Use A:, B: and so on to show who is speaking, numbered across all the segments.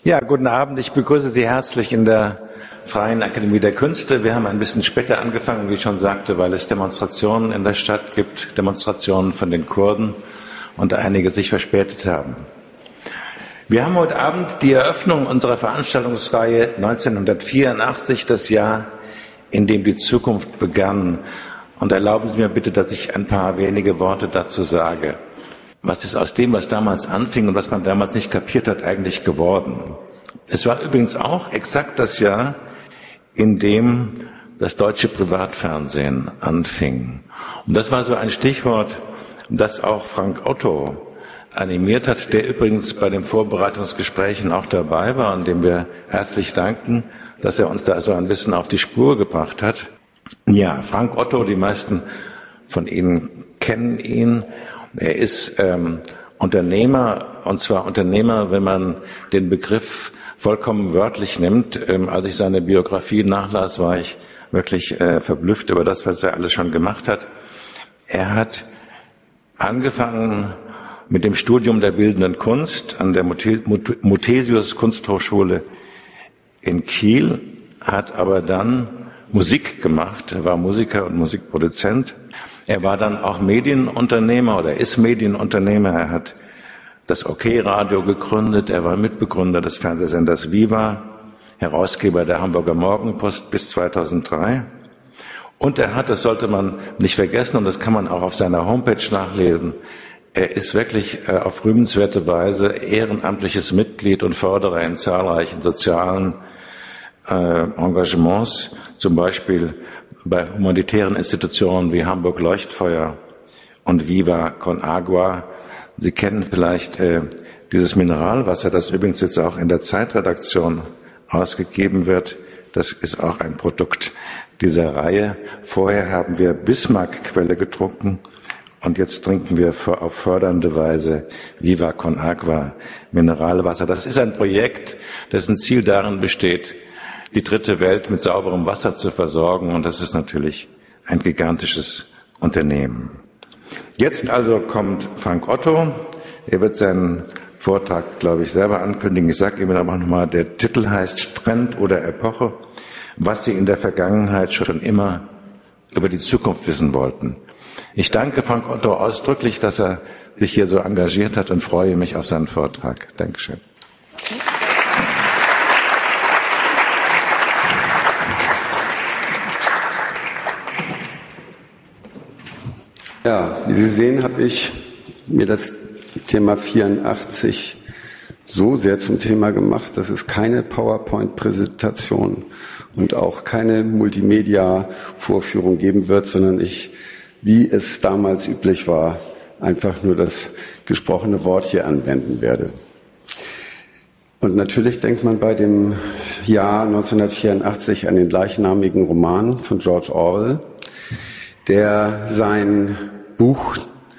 A: Ja, guten Abend. Ich begrüße Sie herzlich in der Freien Akademie der Künste. Wir haben ein bisschen später angefangen, wie ich schon sagte, weil es Demonstrationen in der Stadt gibt, Demonstrationen von den Kurden und einige sich verspätet haben. Wir haben heute Abend die Eröffnung unserer Veranstaltungsreihe 1984, das Jahr, in dem die Zukunft begann. Und erlauben Sie mir bitte, dass ich ein paar wenige Worte dazu sage. Was ist aus dem, was damals anfing und was man damals nicht kapiert hat, eigentlich geworden? Es war übrigens auch exakt das Jahr, in dem das deutsche Privatfernsehen anfing. Und das war so ein Stichwort, das auch Frank Otto animiert hat, der übrigens bei den Vorbereitungsgesprächen auch dabei war und dem wir herzlich danken, dass er uns da so ein bisschen auf die Spur gebracht hat. Ja, Frank Otto, die meisten von Ihnen kennen ihn. Er ist Unternehmer, und zwar Unternehmer, wenn man den Begriff vollkommen wörtlich nimmt. Als ich seine Biografie nachlas, war ich wirklich verblüfft über das, was er alles schon gemacht hat. Er hat angefangen mit dem Studium der Bildenden Kunst an der Muthesius Kunsthochschule in Kiel, hat aber dann Musik gemacht. Er war Musiker und Musikproduzent. Er war dann auch Medienunternehmer oder ist Medienunternehmer. Er hat das OK-Radio gegründet. Er war Mitbegründer des Fernsehsenders Viva, Herausgeber der Hamburger Morgenpost bis 2003. Und er hat, das sollte man nicht vergessen, und das kann man auch auf seiner Homepage nachlesen, er ist wirklich auf rühmenswerte Weise ehrenamtliches Mitglied und Förderer in zahlreichen sozialen Engagements, zum Beispiel bei humanitären Institutionen wie Hamburg Leuchtfeuer und Viva con Agua. Sie kennen vielleicht dieses Mineralwasser, das übrigens jetzt auch in der Zeitredaktion ausgegeben wird. Das ist auch ein Produkt dieser Reihe. Vorher haben wir Bismarck-Quelle getrunken und jetzt trinken wir auf fördernde Weise Viva con Agua Mineralwasser. Das ist ein Projekt, dessen Ziel darin besteht, die dritte Welt mit sauberem Wasser zu versorgen. Und das ist natürlich ein gigantisches Unternehmen. Jetzt also kommt Frank Otto. Er wird seinen Vortrag, glaube ich, selber ankündigen. Ich sage Ihnen aber nochmal, der Titel heißt Trend oder Epoche, was Sie in der Vergangenheit schon immer über die Zukunft wissen wollten. Ich danke Frank Otto ausdrücklich, dass er sich hier so engagiert hat und freue mich auf seinen Vortrag. Dankeschön.
B: Ja, wie Sie sehen, habe ich mir das Thema 84 so sehr zum Thema gemacht, dass es keine PowerPoint-Präsentation und auch keine Multimedia-Vorführung geben wird, sondern ich, wie es damals üblich war, einfach nur das gesprochene Wort hier anwenden werde. Und natürlich denkt man bei dem Jahr 1984 an den gleichnamigen Roman von George Orwell, der sein Buch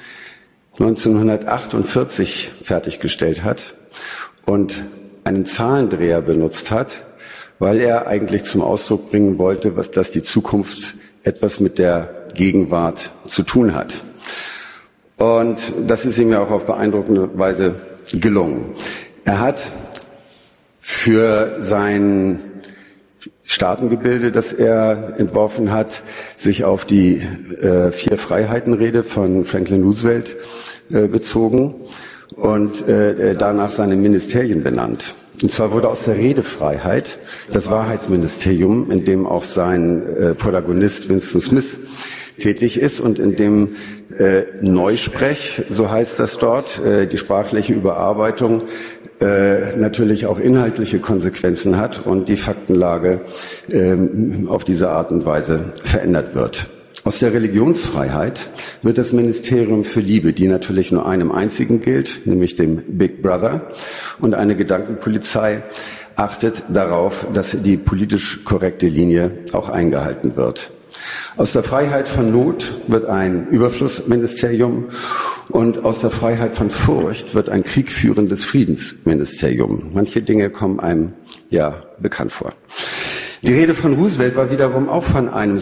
B: 1948 fertiggestellt hat und einen Zahlendreher benutzt hat, weil er eigentlich zum Ausdruck bringen wollte, dass die Zukunft etwas mit der Gegenwart zu tun hat. Und das ist ihm ja auch auf beeindruckende Weise gelungen. Er hat für sein Staatengebilde, das er entworfen hat, sich auf die 4-Freiheiten-Rede von Franklin Roosevelt bezogen und danach seine Ministerien benannt. Und zwar wurde aus der Redefreiheit das Wahrheitsministerium, in dem auch sein Protagonist Winston Smith tätig ist und in dem Neusprech, so heißt das dort, die sprachliche Überarbeitung natürlich auch inhaltliche Konsequenzen hat und die Faktenlage auf diese Art und Weise verändert wird. Aus der Religionsfreiheit wird das Ministerium für Liebe, die natürlich nur einem einzigen gilt, nämlich dem Big Brother, und eine Gedankenpolizei achtet darauf, dass die politisch korrekte Linie auch eingehalten wird. Aus der Freiheit von Not wird ein Überflussministerium und aus der Freiheit von Furcht wird ein kriegführendes Friedensministerium. Manche Dinge kommen einem ja bekannt vor. Die Rede von Roosevelt war wiederum auch von einem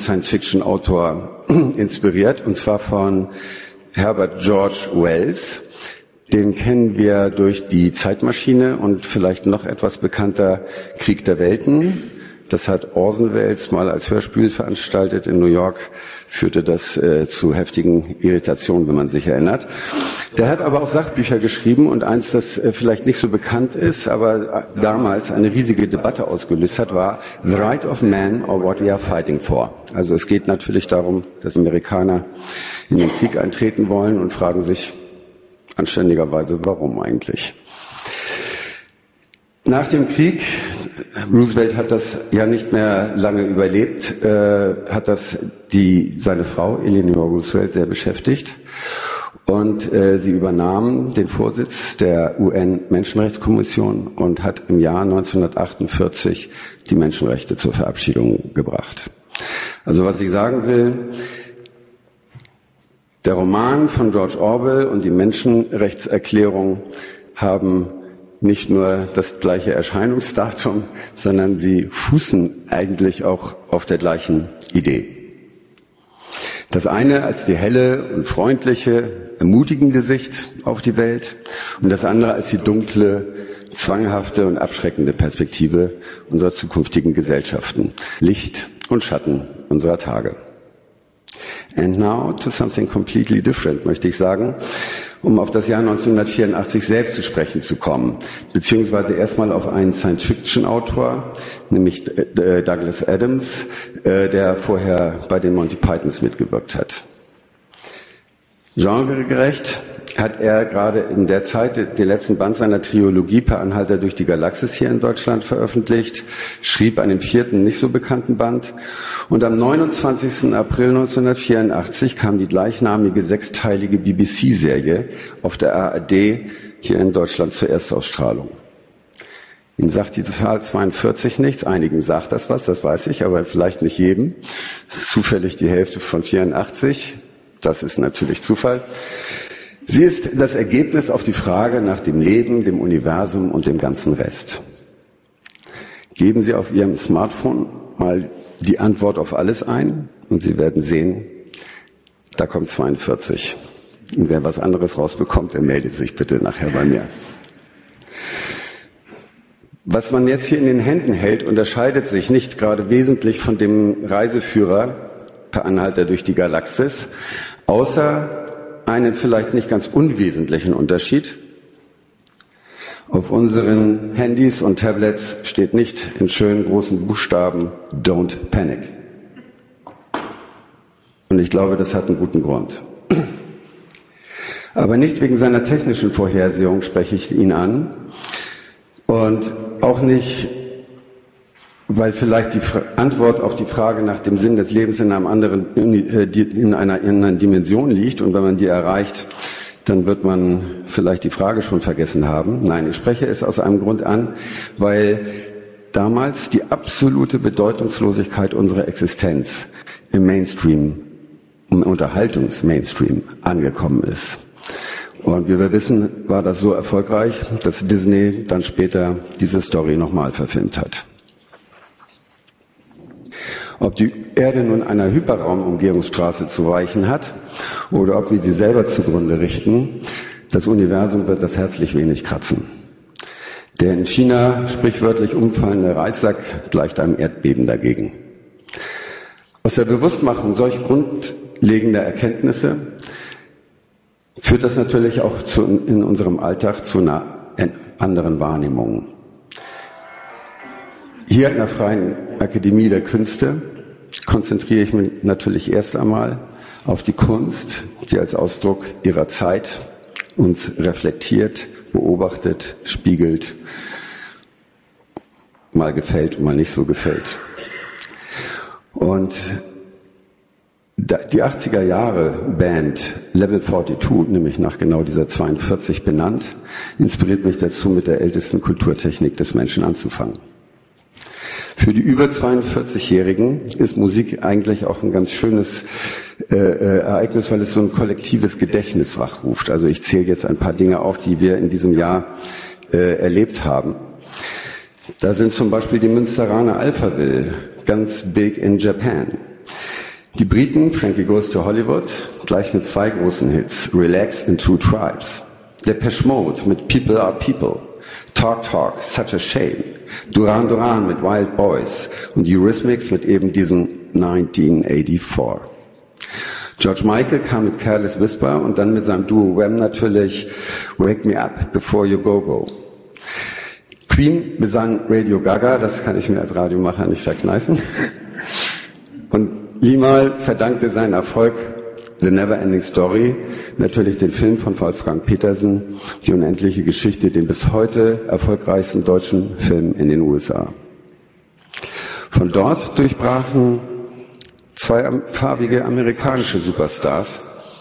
B: Science-Fiction-Autor inspiriert, und zwar von Herbert George Wells, Den kennen wir durch die Zeitmaschine und vielleicht noch etwas bekannter Krieg der Welten. Das hat Orson Welles mal als Hörspiel veranstaltet in New York, führte das zu heftigen Irritationen, wenn man sich erinnert. Der hat aber auch Sachbücher geschrieben und eins, das vielleicht nicht so bekannt ist, aber damals eine riesige Debatte ausgelöst hat, war The Right of Man or What We Are Fighting For. Also es geht natürlich darum, dass Amerikaner in den Krieg eintreten wollen und fragen sich anständigerweise, warum eigentlich? Nach dem Krieg, Roosevelt hat das ja nicht mehr lange überlebt, hat das seine Frau Eleanor Roosevelt sehr beschäftigt und sie übernahm den Vorsitz der UN-Menschenrechtskommission und hat im Jahr 1948 die Menschenrechte zur Verabschiedung gebracht. Also was ich sagen will, der Roman von George Orwell und die Menschenrechtserklärung haben nicht nur das gleiche Erscheinungsdatum, sondern sie fußen eigentlich auch auf der gleichen Idee. Das eine als die helle und freundliche, ermutigende Sicht auf die Welt und das andere als die dunkle, zwanghafte und abschreckende Perspektive unserer zukünftigen Gesellschaften. Licht und Schatten unserer Tage. And now to something completely different, möchte ich sagen, um auf das Jahr 1984 selbst zu sprechen zu kommen, beziehungsweise erstmal auf einen Science-Fiction-Autor, nämlich Douglas Adams, der vorher bei den Monty Pythons mitgewirkt hat. Genregerecht hat er gerade in der Zeit den letzten Band seiner Trilogie Per Anhalter durch die Galaxis hier in Deutschland veröffentlicht, schrieb einen vierten, nicht so bekannten Band und am 29. April 1984 kam die gleichnamige sechsteilige BBC-Serie auf der ARD hier in Deutschland zur Erstausstrahlung. Ihnen sagt die Zahl 42 nichts, einigen sagt das was, das weiß ich, aber vielleicht nicht jedem. Es ist zufällig die Hälfte von 84, das ist natürlich Zufall. Sie ist das Ergebnis auf die Frage nach dem Leben, dem Universum und dem ganzen Rest. Geben Sie auf Ihrem Smartphone mal die Antwort auf alles ein und Sie werden sehen, da kommt 42. Und wer was anderes rausbekommt, der meldet sich bitte nachher bei mir. Was man jetzt hier in den Händen hält, unterscheidet sich nicht gerade wesentlich von dem Reiseführer Per Anhalter durch die Galaxis, außer einen vielleicht nicht ganz unwesentlichen Unterschied. Auf unseren Handys und Tablets steht nicht in schönen großen Buchstaben Don't Panic. Und ich glaube, das hat einen guten Grund. Aber nicht wegen seiner technischen Vorhersehung spreche ich ihn an und auch nicht, weil vielleicht die Antwort auf die Frage nach dem Sinn des Lebens in einer anderen Dimension liegt und wenn man die erreicht, dann wird man vielleicht die Frage schon vergessen haben. Nein, ich spreche es aus einem Grund an, weil damals die absolute Bedeutungslosigkeit unserer Existenz im Mainstream, im Unterhaltungs-Mainstream angekommen ist. Und wie wir wissen, war das so erfolgreich, dass Disney dann später diese Story nochmal verfilmt hat. Ob die Erde nun einer Hyperraumumgehungsstraße zu weichen hat oder ob wir sie selber zugrunde richten, das Universum wird das herzlich wenig kratzen. Der in China sprichwörtlich umfallende Reissack gleicht einem Erdbeben dagegen. Aus der Bewusstmachung solch grundlegender Erkenntnisse führt das natürlich auch in unserem Alltag zu einer anderen Wahrnehmung. Hier in der Freien Akademie der Künste konzentriere ich mich natürlich erst einmal auf die Kunst, die als Ausdruck ihrer Zeit uns reflektiert, beobachtet, spiegelt, mal gefällt und mal nicht so gefällt. Und die 80er Jahre Band Level 42, nämlich nach genau dieser 42 benannt, inspiriert mich dazu, mit der ältesten Kulturtechnik des Menschen anzufangen. Für die über 42-Jährigen ist Musik eigentlich auch ein ganz schönes Ereignis, weil es so ein kollektives Gedächtnis wachruft. Also ich zähle jetzt ein paar Dinge auf, die wir in diesem Jahr erlebt haben. Da sind zum Beispiel die Münsteraner Alphaville, ganz big in Japan. Die Briten, Frankie Goes to Hollywood, gleich mit zwei großen Hits, Relax and Two Tribes. Depeche Mode mit People Are People, Talk Talk, Such a Shame, Duran Duran mit Wild Boys und Eurythmics mit eben diesem 1984. George Michael kam mit Careless Whisper und dann mit seinem Duo Wham natürlich Wake Me Up Before You Go Go. Queen besang Radio Gaga, das kann ich mir als Radiomacher nicht verkneifen. Und Limahl verdankte seinen Erfolg The Neverending Story, natürlich den Film von Wolfgang Petersen, Die unendliche Geschichte, den bis heute erfolgreichsten deutschen Film in den USA. Von dort durchbrachen zwei farbige amerikanische Superstars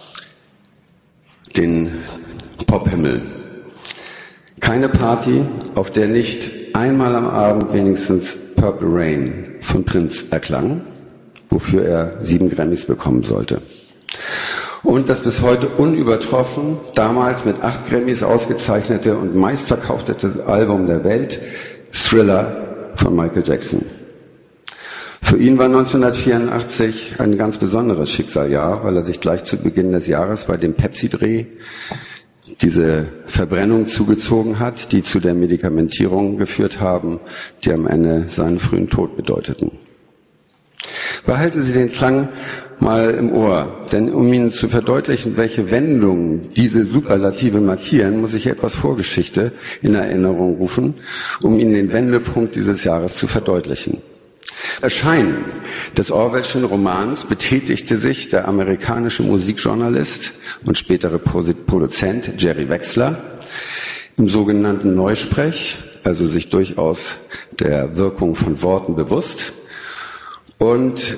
B: den Pophimmel. Keine Party, auf der nicht einmal am Abend wenigstens Purple Rain von Prince erklang, wofür er 7 Grammys bekommen sollte. Und das bis heute unübertroffen, damals mit 8 Grammys ausgezeichnete und meistverkauftete Album der Welt, Thriller von Michael Jackson. Für ihn war 1984 ein ganz besonderes Schicksalsjahr, weil er sich gleich zu Beginn des Jahres bei dem Pepsi-Dreh diese Verbrennung zugezogen hat, die zu der Medikamentierung geführt haben, die am Ende seinen frühen Tod bedeuteten. Behalten Sie den Klang mal im Ohr, denn um Ihnen zu verdeutlichen, welche Wendungen diese Superlative markieren, muss ich etwas Vorgeschichte in Erinnerung rufen, um Ihnen den Wendepunkt dieses Jahres zu verdeutlichen. Erscheinen des Orwellschen Romans betätigte sich der amerikanische Musikjournalist und spätere Produzent Jerry Wexler im sogenannten Neusprech, also sich durchaus der Wirkung von Worten bewusst, und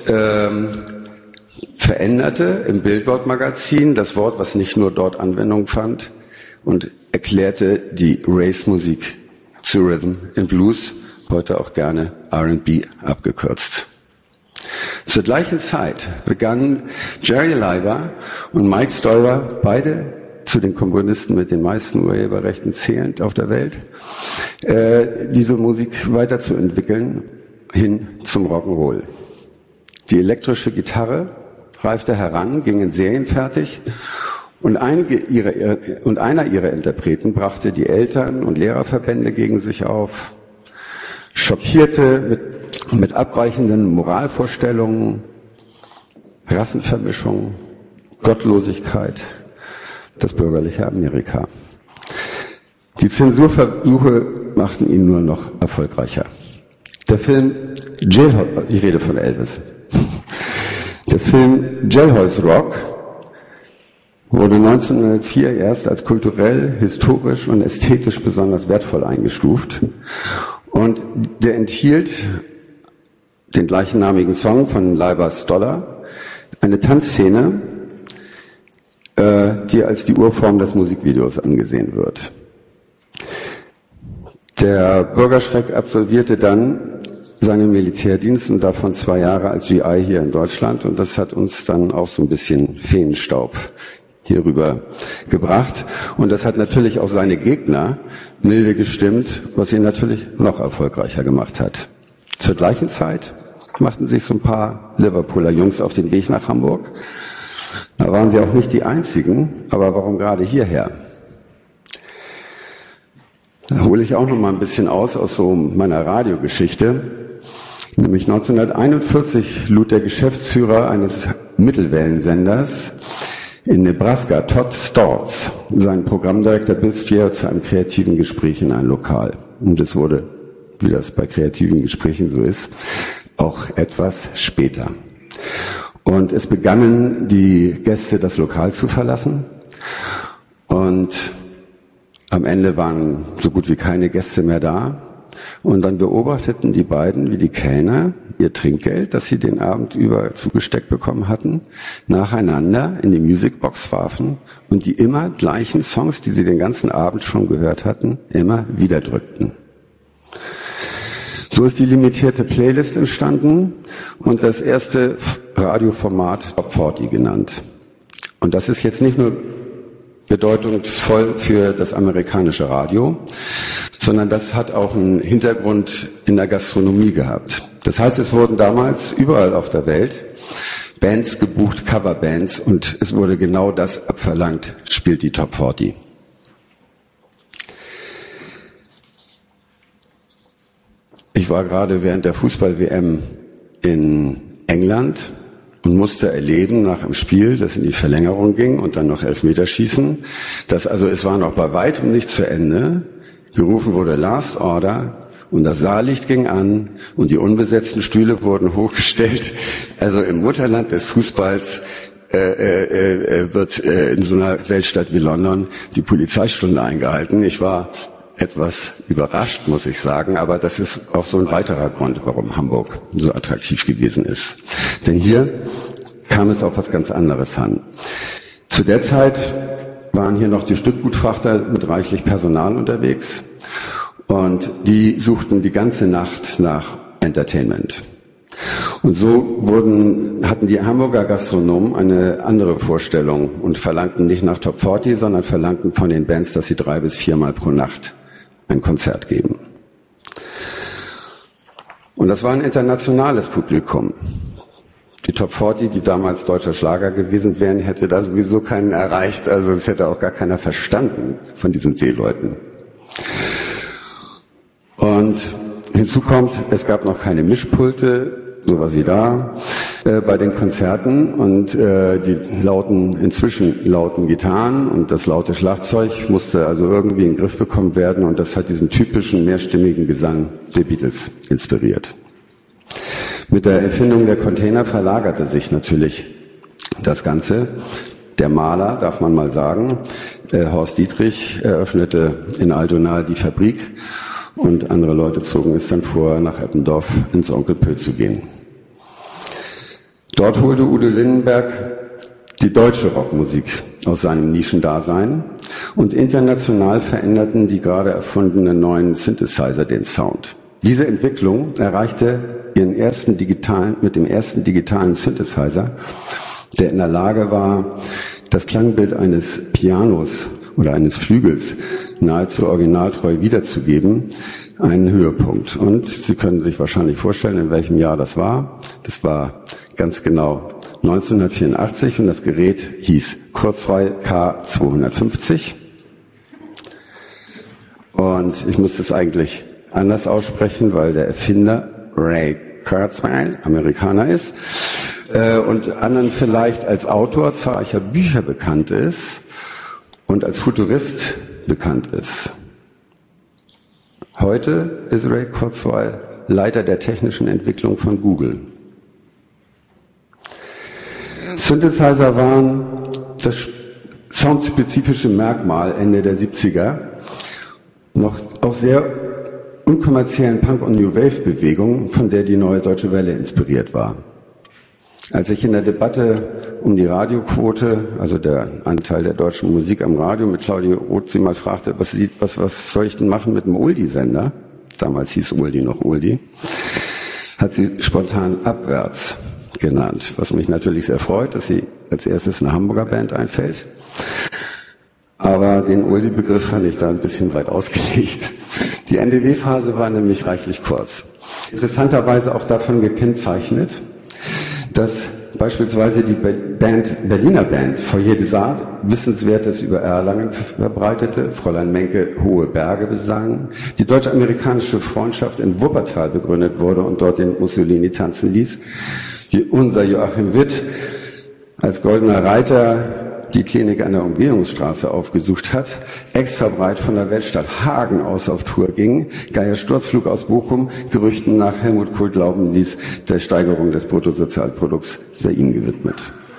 B: veränderte im Billboard-Magazin das Wort, was nicht nur dort Anwendung fand, und erklärte die Race-Musik zu Rhythm and Blues, heute auch gerne R&B abgekürzt. Zur gleichen Zeit begannen Jerry Leiber und Mike Stoller, beide zu den Komponisten mit den meisten Urheberrechten zählend auf der Welt, diese Musik weiterzuentwickeln hin zum Rock'n'Roll. Die elektrische Gitarre reifte heran, ging in Serien fertig und einer ihrer Interpreten brachte die Eltern- und Lehrerverbände gegen sich auf, schockierte mit abweichenden Moralvorstellungen, Rassenvermischung, Gottlosigkeit, das bürgerliche Amerika. Die Zensurversuche machten ihn nur noch erfolgreicher. Der Film Jailhouse, ich rede von Elvis. Der Film Jailhouse Rock wurde 1904 erst als kulturell, historisch und ästhetisch besonders wertvoll eingestuft. Und der enthielt den gleichnamigen Song von Leiber Stoller, eine Tanzszene, die als die Urform des Musikvideos angesehen wird. Der Bürgerschreck absolvierte dann seinen Militärdienst und davon 2 Jahre als GI hier in Deutschland, und das hat uns dann auch so ein bisschen Feenstaub hierüber gebracht. Und das hat natürlich auch seine Gegner milde gestimmt, was ihn natürlich noch erfolgreicher gemacht hat. Zur gleichen Zeit machten sich so ein paar Liverpooler Jungs auf den Weg nach Hamburg. Da waren sie auch nicht die einzigen, aber warum gerade hierher? Da hole ich auch noch mal ein bisschen aus so meiner Radiogeschichte. Nämlich 1941 lud der Geschäftsführer eines Mittelwellensenders in Nebraska, Todd Storz, seinen Programmdirektor Bill Steer zu einem kreativen Gespräch in ein Lokal. Und das wurde, wie das bei kreativen Gesprächen so ist, auch etwas später. Und es begannen die Gäste, das Lokal zu verlassen. Und am Ende waren so gut wie keine Gäste mehr da. Und dann beobachteten die beiden, wie die Kellner ihr Trinkgeld, das sie den Abend über zugesteckt bekommen hatten, nacheinander in die Musicbox warfen und die immer gleichen Songs, die sie den ganzen Abend schon gehört hatten, immer wieder drückten. So ist die limitierte Playlist entstanden und das erste Radioformat Top 40 genannt. Und das ist jetzt nicht nur bedeutungsvoll für das amerikanische Radio, sondern das hat auch einen Hintergrund in der Gastronomie gehabt. Das heißt, es wurden damals überall auf der Welt Bands gebucht, Coverbands, und es wurde genau das abverlangt, spielt die Top 40. Ich war gerade während der Fußball-WM in England und musste erleben nach einem Spiel, das in die Verlängerung ging und dann noch Elfmeterschießen, dass also es war noch bei weitem nicht zu Ende, gerufen wurde Last Order und das Saallicht ging an und die unbesetzten Stühle wurden hochgestellt. Also im Mutterland des Fußballs wird in so einer Weltstadt wie London die Polizeistunde eingehalten. Ich war etwas überrascht, muss ich sagen, aber das ist auch so ein weiterer Grund, warum Hamburg so attraktiv gewesen ist. Denn hier kam es auf was ganz anderes an. Zu der Zeit waren hier noch die Stückgutfrachter mit reichlich Personal unterwegs und die suchten die ganze Nacht nach Entertainment. Und so hatten die Hamburger Gastronomen eine andere Vorstellung und verlangten nicht nach Top 40, sondern verlangten von den Bands, dass sie 3 bis 4 Mal pro Nacht ein Konzert geben. Und das war ein internationales Publikum. Die Top 40, die damals deutscher Schlager gewesen wären, hätte da sowieso keinen erreicht. Also es hätte auch gar keiner verstanden von diesen Seeleuten. Und hinzu kommt, es gab noch keine Mischpulte, sowas wie da, bei den Konzerten und die inzwischen lauten Gitarren und das laute Schlagzeug musste also irgendwie in den Griff bekommen werden und das hat diesen typischen mehrstimmigen Gesang der Beatles inspiriert. Mit der Erfindung der Container verlagerte sich natürlich das Ganze. Der Maler, darf man mal sagen, Horst Dietrich, eröffnete in Altona die Fabrik und andere Leute zogen es dann vor, nach Eppendorf ins Onkel Pö zu gehen. Dort holte Udo Lindenberg die deutsche Rockmusik aus seinem Nischendasein und international veränderten die gerade erfundenen neuen Synthesizer den Sound. Diese Entwicklung erreichte mit dem ersten digitalen Synthesizer, der in der Lage war, das Klangbild eines Pianos oder eines Flügels nahezu originaltreu wiederzugeben, einen Höhepunkt. Und Sie können sich wahrscheinlich vorstellen, in welchem Jahr das war. Das war ganz genau 1984 und das Gerät hieß Kurzweil K250. Und ich muss das eigentlich anders aussprechen, weil der Erfinder Ray Kurzweil Amerikaner ist und anderen vielleicht als Autor zahlreicher Bücher bekannt ist und als Futurist bekannt ist. Heute ist Ray Kurzweil Leiter der technischen Entwicklung von Google. Synthesizer waren das soundspezifische Merkmal Ende der 70er, noch auch sehr unkommerziellen Punk- und New Wave-Bewegung, von der die Neue Deutsche Welle inspiriert war. Als ich in der Debatte um die Radioquote, also der Anteil der deutschen Musik am Radio, mit Claudio Roth sie mal fragte, was soll ich denn machen mit einem Oldie-Sender? Damals hieß Oldie noch Oldie. Hat sie spontan Abwärts genannt, was mich natürlich sehr freut, dass sie als erstes eine Hamburger Band einfällt. Aber den Oldie-Begriff fand ich da ein bisschen weit ausgelegt. Die NDW-Phase war nämlich reichlich kurz. Interessanterweise auch davon gekennzeichnet, dass beispielsweise die Berliner Band Foyer des Arts Wissenswertes über Erlangen verbreitete, Fräulein Menke Hohe Berge besang, die deutsch-amerikanische Freundschaft in Wuppertal begründet wurde und dort den Mussolini tanzen ließ, unser Joachim Witt als goldener Reiter die Klinik an der Umgehungsstraße aufgesucht hat, extra breit von der Weltstadt Hagen aus auf Tour ging, Geier Sturzflug aus Bochum, Gerüchten nach Helmut Kohl glauben ließ, der Steigerung des Bruttosozialprodukts sei ihnen gewidmet.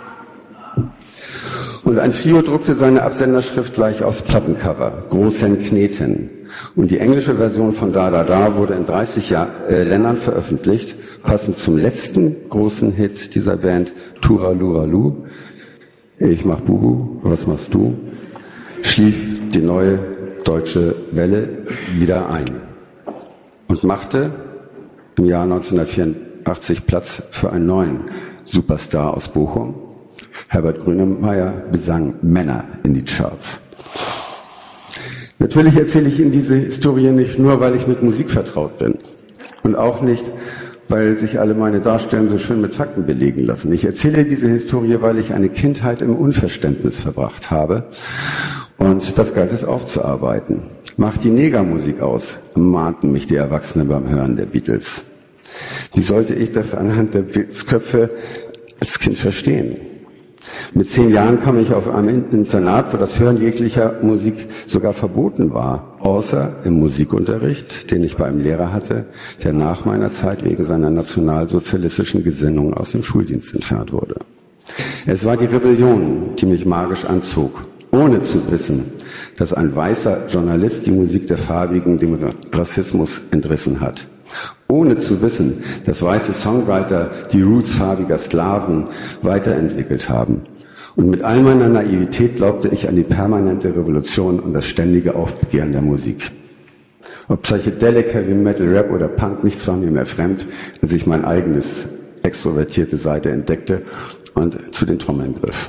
B: Und ein Trio druckte seine Absenderschrift gleich aufs Plattencover, Großen Kneten. Und die englische Version von Da Da Da wurde in 30 Ländern veröffentlicht, passend zum letzten großen Hit dieser Band, Turaluralu. Ich mach Bubu, was machst du? Schlief die neue deutsche Welle wieder ein und machte im Jahr 1984 Platz für einen neuen Superstar aus Bochum. Herbert Grönemeyer besang Männer in die Charts. Natürlich erzähle ich Ihnen diese Historie nicht nur, weil ich mit Musik vertraut bin und auch nicht, weil sich alle meine Darstellungen so schön mit Fakten belegen lassen. Ich erzähle diese Historie, weil ich eine Kindheit im Unverständnis verbracht habe und das galt es aufzuarbeiten. Macht die Negermusik aus, mahnten mich die Erwachsenen beim Hören der Beatles. Wie sollte ich das anhand der Blitzköpfe als Kind verstehen? Mit 10 Jahren kam ich auf einem Internat, wo das Hören jeglicher Musik sogar verboten war, außer im Musikunterricht, den ich bei einem Lehrer hatte, der nach meiner Zeit wegen seiner nationalsozialistischen Gesinnung aus dem Schuldienst entfernt wurde. Es war die Rebellion, die mich magisch anzog, ohne zu wissen, dass ein weißer Journalist die Musik der Farbigen dem Rassismus entrissen hat. Ohne zu wissen, dass weiße Songwriter die Roots farbiger Sklaven weiterentwickelt haben. Und mit all meiner Naivität glaubte ich an die permanente Revolution und das ständige Aufbegehren der Musik. Ob Psychedelic, Heavy Metal, Rap oder Punk, nichts war mir mehr fremd, als ich mein eigenes extrovertierte Seite entdeckte und zu den Trommeln griff.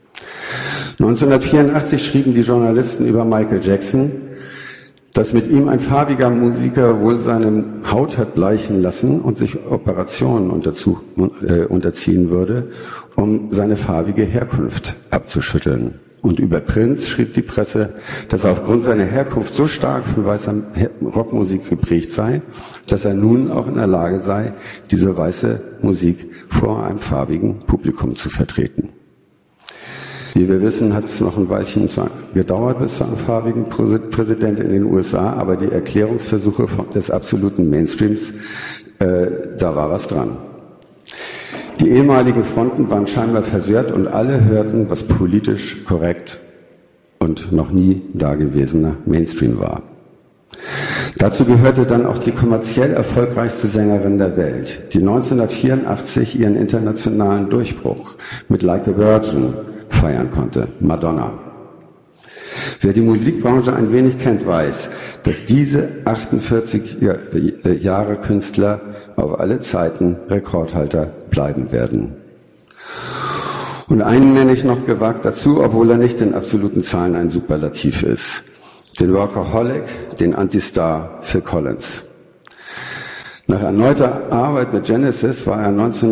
B: 1984 schrieben die Journalisten über Michael Jackson, dass mit ihm ein farbiger Musiker wohl seine Haut hat bleichen lassen und sich Operationen unterziehen würde, um seine farbige Herkunft abzuschütteln. Und über Prince schrieb die Presse, dass er aufgrund seiner Herkunft so stark von weißer Rockmusik geprägt sei, dass er nun auch in der Lage sei, diese weiße Musik vor einem farbigen Publikum zu vertreten. Wie wir wissen, hat es noch ein Weilchen gedauert bis zu einem farbigen Präsident in den USA, aber die Erklärungsversuche des absoluten Mainstreams, da war was dran. Die ehemaligen Fronten waren scheinbar versehrt und alle hörten, was politisch korrekt und noch nie dagewesener Mainstream war. Dazu gehörte dann auch die kommerziell erfolgreichste Sängerin der Welt, die 1984 ihren internationalen Durchbruch mit Like a Virgin feiern konnte, Madonna. Wer die Musikbranche ein wenig kennt, weiß, dass diese 48 Jahre Künstler auf alle Zeiten Rekordhalter bleiben werden. Und einen nenne ich noch gewagt dazu, obwohl er nicht in absoluten Zahlen ein Superlativ ist. Den Workaholic, den Antistar Phil Collins. Nach erneuter Arbeit mit Genesis war er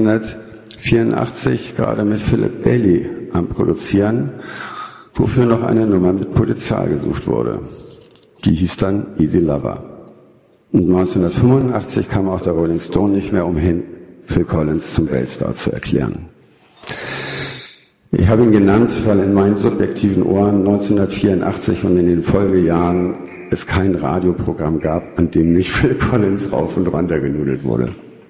B: 1984 gerade mit Philip Bailey am Produzieren, wofür noch eine Nummer mit Potenzial gesucht wurde. Die hieß dann Easy Lover. Und 1985 kam auch der Rolling Stone nicht mehr umhin, Phil Collins zum Weltstar zu erklären. Ich habe ihn genannt, weil in meinen subjektiven Ohren 1984 und in den Folgejahren es kein Radioprogramm gab, an dem nicht Phil Collins rauf und runter genudelt wurde.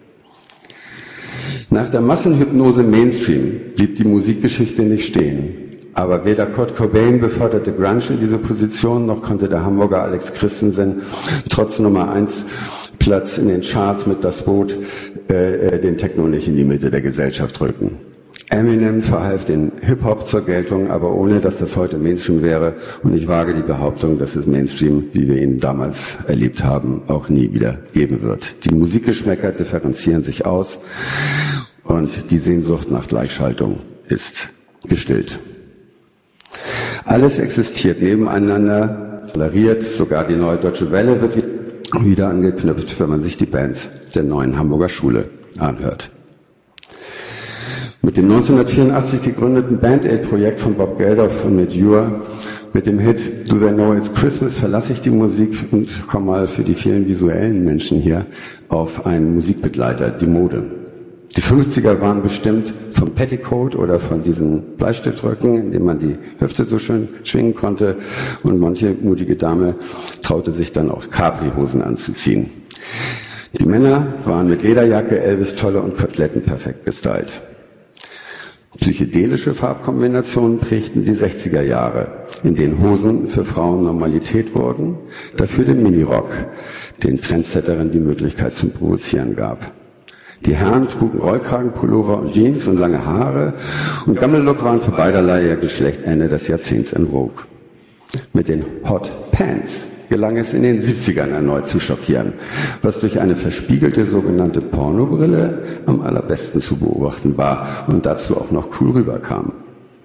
B: Nach der Massenhypnose Mainstream blieb die Musikgeschichte nicht stehen. Aber weder Kurt Cobain beförderte Grunge in diese Position, noch konnte der Hamburger Alex Christensen trotz Nummer 1 Platz in den Charts mit Das Boot den Techno nicht in die Mitte der Gesellschaft rücken. Eminem verhalf den Hip-Hop zur Geltung, aber ohne, dass das heute Mainstream wäre. Und ich wage die Behauptung, dass es Mainstream, wie wir ihn damals erlebt haben, auch nie wieder geben wird. Die Musikgeschmäcker differenzieren sich aus und die Sehnsucht nach Gleichschaltung ist gestillt. Alles existiert nebeneinander, toleriert, sogar die Neue Deutsche Welle wird wieder angeknüpft, wenn man sich die Bands der neuen Hamburger Schule anhört. Mit dem 1984 gegründeten Band-Aid-Projekt von Bob Geldof von Medure, mit dem Hit Do They Know It's Christmas, verlasse ich die Musik und komme mal für die vielen visuellen Menschen hier auf einen Musikbegleiter, die Mode. Die 50er waren bestimmt vom Petticoat oder von diesen Bleistiftröcken, in denen man die Hüfte so schön schwingen konnte, und manche mutige Dame traute sich dann auch Capri-Hosen anzuziehen. Die Männer waren mit Lederjacke, Elvis-Tolle und Koteletten perfekt gestylt. Psychedelische Farbkombinationen prägten die 60er Jahre, in denen Hosen für Frauen Normalität wurden, dafür den Minirock, den Trendsetterinnen die Möglichkeit zum Provozieren gab. Die Herren trugen Rollkragenpullover und Jeans und lange Haare, und Gammellook waren für beiderlei Geschlecht Ende des Jahrzehnts en vogue. Mit den Hot Pants gelang es in den 70ern erneut zu schockieren, was durch eine verspiegelte sogenannte Pornobrille am allerbesten zu beobachten war und dazu auch noch cool rüberkam.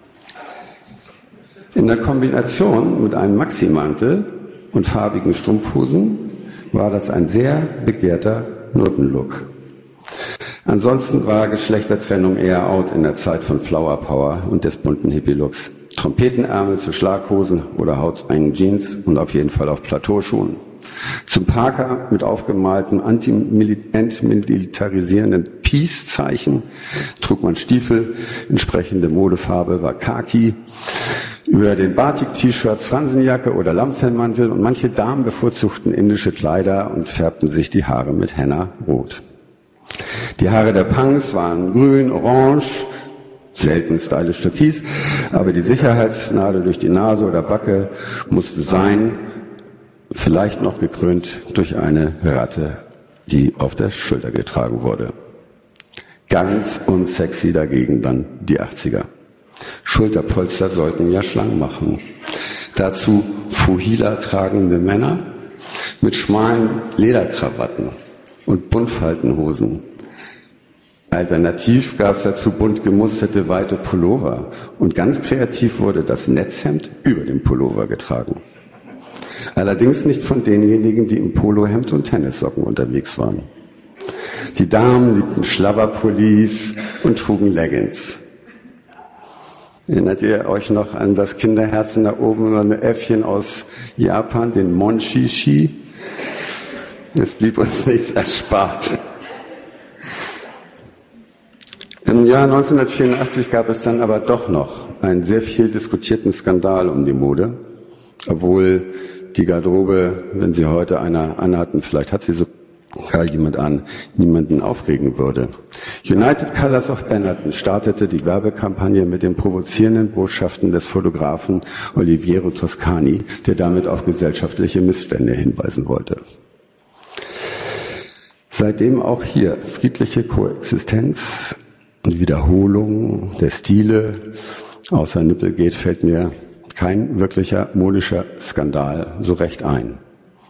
B: In der Kombination mit einem Maximantel und farbigen Strumpfhosen war das ein sehr begehrter Nuttenlook. Ansonsten war Geschlechtertrennung eher out in der Zeit von Flower Power und des bunten Hippie-Looks Trompetenärmel zu Schlaghosen oder hautengen Jeans und auf jeden Fall auf Plateauschuhen. Zum Parker mit aufgemaltem entmilitarisierenden Peace-Zeichen trug man Stiefel, entsprechende Modefarbe war Khaki, über den Batik-T-Shirts Fransenjacke oder Lammfellmantel und manche Damen bevorzugten indische Kleider und färbten sich die Haare mit Henna rot. Die Haare der Punks waren grün, orange, selten stylisch türkis, aber die Sicherheitsnadel durch die Nase oder Backe musste sein, vielleicht noch gekrönt durch eine Ratte, die auf der Schulter getragen wurde. Ganz unsexy dagegen dann die 80er. Schulterpolster sollten ja Schlangen machen. Dazu Fuhila tragende Männer mit schmalen Lederkrawatten und Buntfaltenhosen. Alternativ gab es dazu bunt gemusterte weite Pullover und ganz kreativ wurde das Netzhemd über dem Pullover getragen. Allerdings nicht von denjenigen, die im Polohemd und Tennissocken unterwegs waren. Die Damen liebten Schlabberpullis und trugen Leggings. Erinnert ihr euch noch an das Kinderherzen da oben, so eine Äffchen aus Japan, den Monshishi? Es blieb uns nichts erspart. Im Jahr 1984 gab es dann aber doch noch einen sehr viel diskutierten Skandal um die Mode, obwohl die Garderobe, wenn sie heute einer anhatten, vielleicht hat sie sogar jemand an, niemanden aufregen würde. United Colors of Benetton startete die Werbekampagne mit den provozierenden Botschaften des Fotografen Oliviero Toscani, der damit auf gesellschaftliche Missstände hinweisen wollte. Seitdem auch hier friedliche Koexistenz und Wiederholung der Stile. Außer Nipplegate fällt mir kein wirklicher modischer Skandal so recht ein.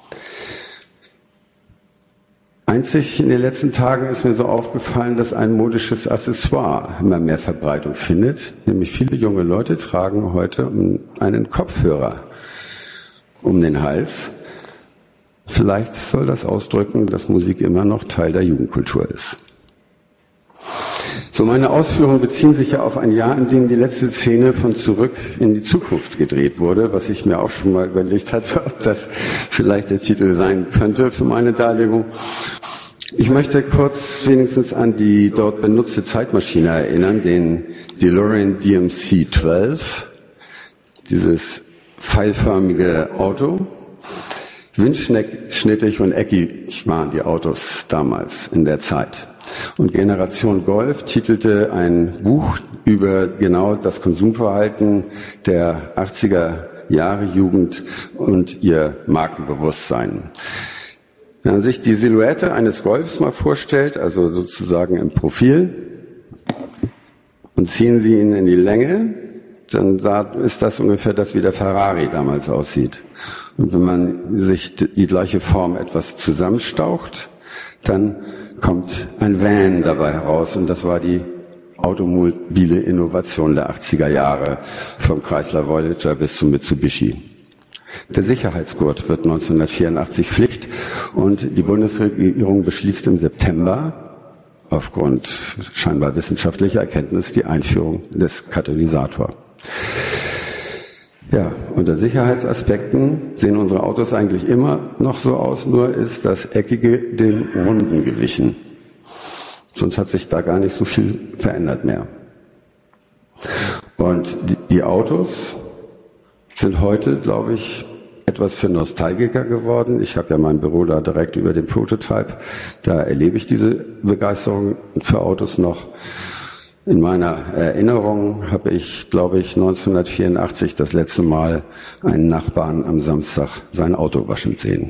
B: Einzig in den letzten Tagen ist mir so aufgefallen, dass ein modisches Accessoire immer mehr Verbreitung findet. Nämlich viele junge Leute tragen heute einen Kopfhörer um den Hals. Vielleicht soll das ausdrücken, dass Musik immer noch Teil der Jugendkultur ist. So, meine Ausführungen beziehen sich ja auf ein Jahr, in dem die letzte Szene von Zurück in die Zukunft gedreht wurde, was ich mir auch schon mal überlegt hatte, ob das vielleicht der Titel sein könnte für meine Darlegung. Ich möchte kurz wenigstens an die dort benutzte Zeitmaschine erinnern, den DeLorean DMC-12, dieses pfeilförmige Auto. Windschnittig und eckig waren die Autos damals in der Zeit. Und Generation Golf titelte ein Buch über genau das Konsumverhalten der 80er Jahre Jugend und ihr Markenbewusstsein. Wenn man sich die Silhouette eines Golfs mal vorstellt, also sozusagen im Profil, und ziehen Sie ihn in die Länge, dann ist das ungefähr das, wie der Ferrari damals aussieht. Und wenn man sich die gleiche Form etwas zusammenstaucht, dann kommt ein Van dabei heraus, und das war die automobile Innovation der 80er Jahre, vom Chrysler Voyager bis zum Mitsubishi. Der Sicherheitsgurt wird 1984 Pflicht, und die Bundesregierung beschließt im September aufgrund scheinbar wissenschaftlicher Erkenntnis die Einführung des Katalysator. Ja, unter Sicherheitsaspekten sehen unsere Autos eigentlich immer noch so aus, nur ist das Eckige dem Runden gewichen. Sonst hat sich da gar nicht so viel verändert mehr. Und die Autos sind heute, glaube ich, etwas für Nostalgiker geworden. Ich habe ja mein Büro da direkt über dem Prototype. Da erlebe ich diese Begeisterung für Autos noch. In meiner Erinnerung habe ich, glaube ich, 1984 das letzte Mal einen Nachbarn am Samstag sein Auto waschen sehen.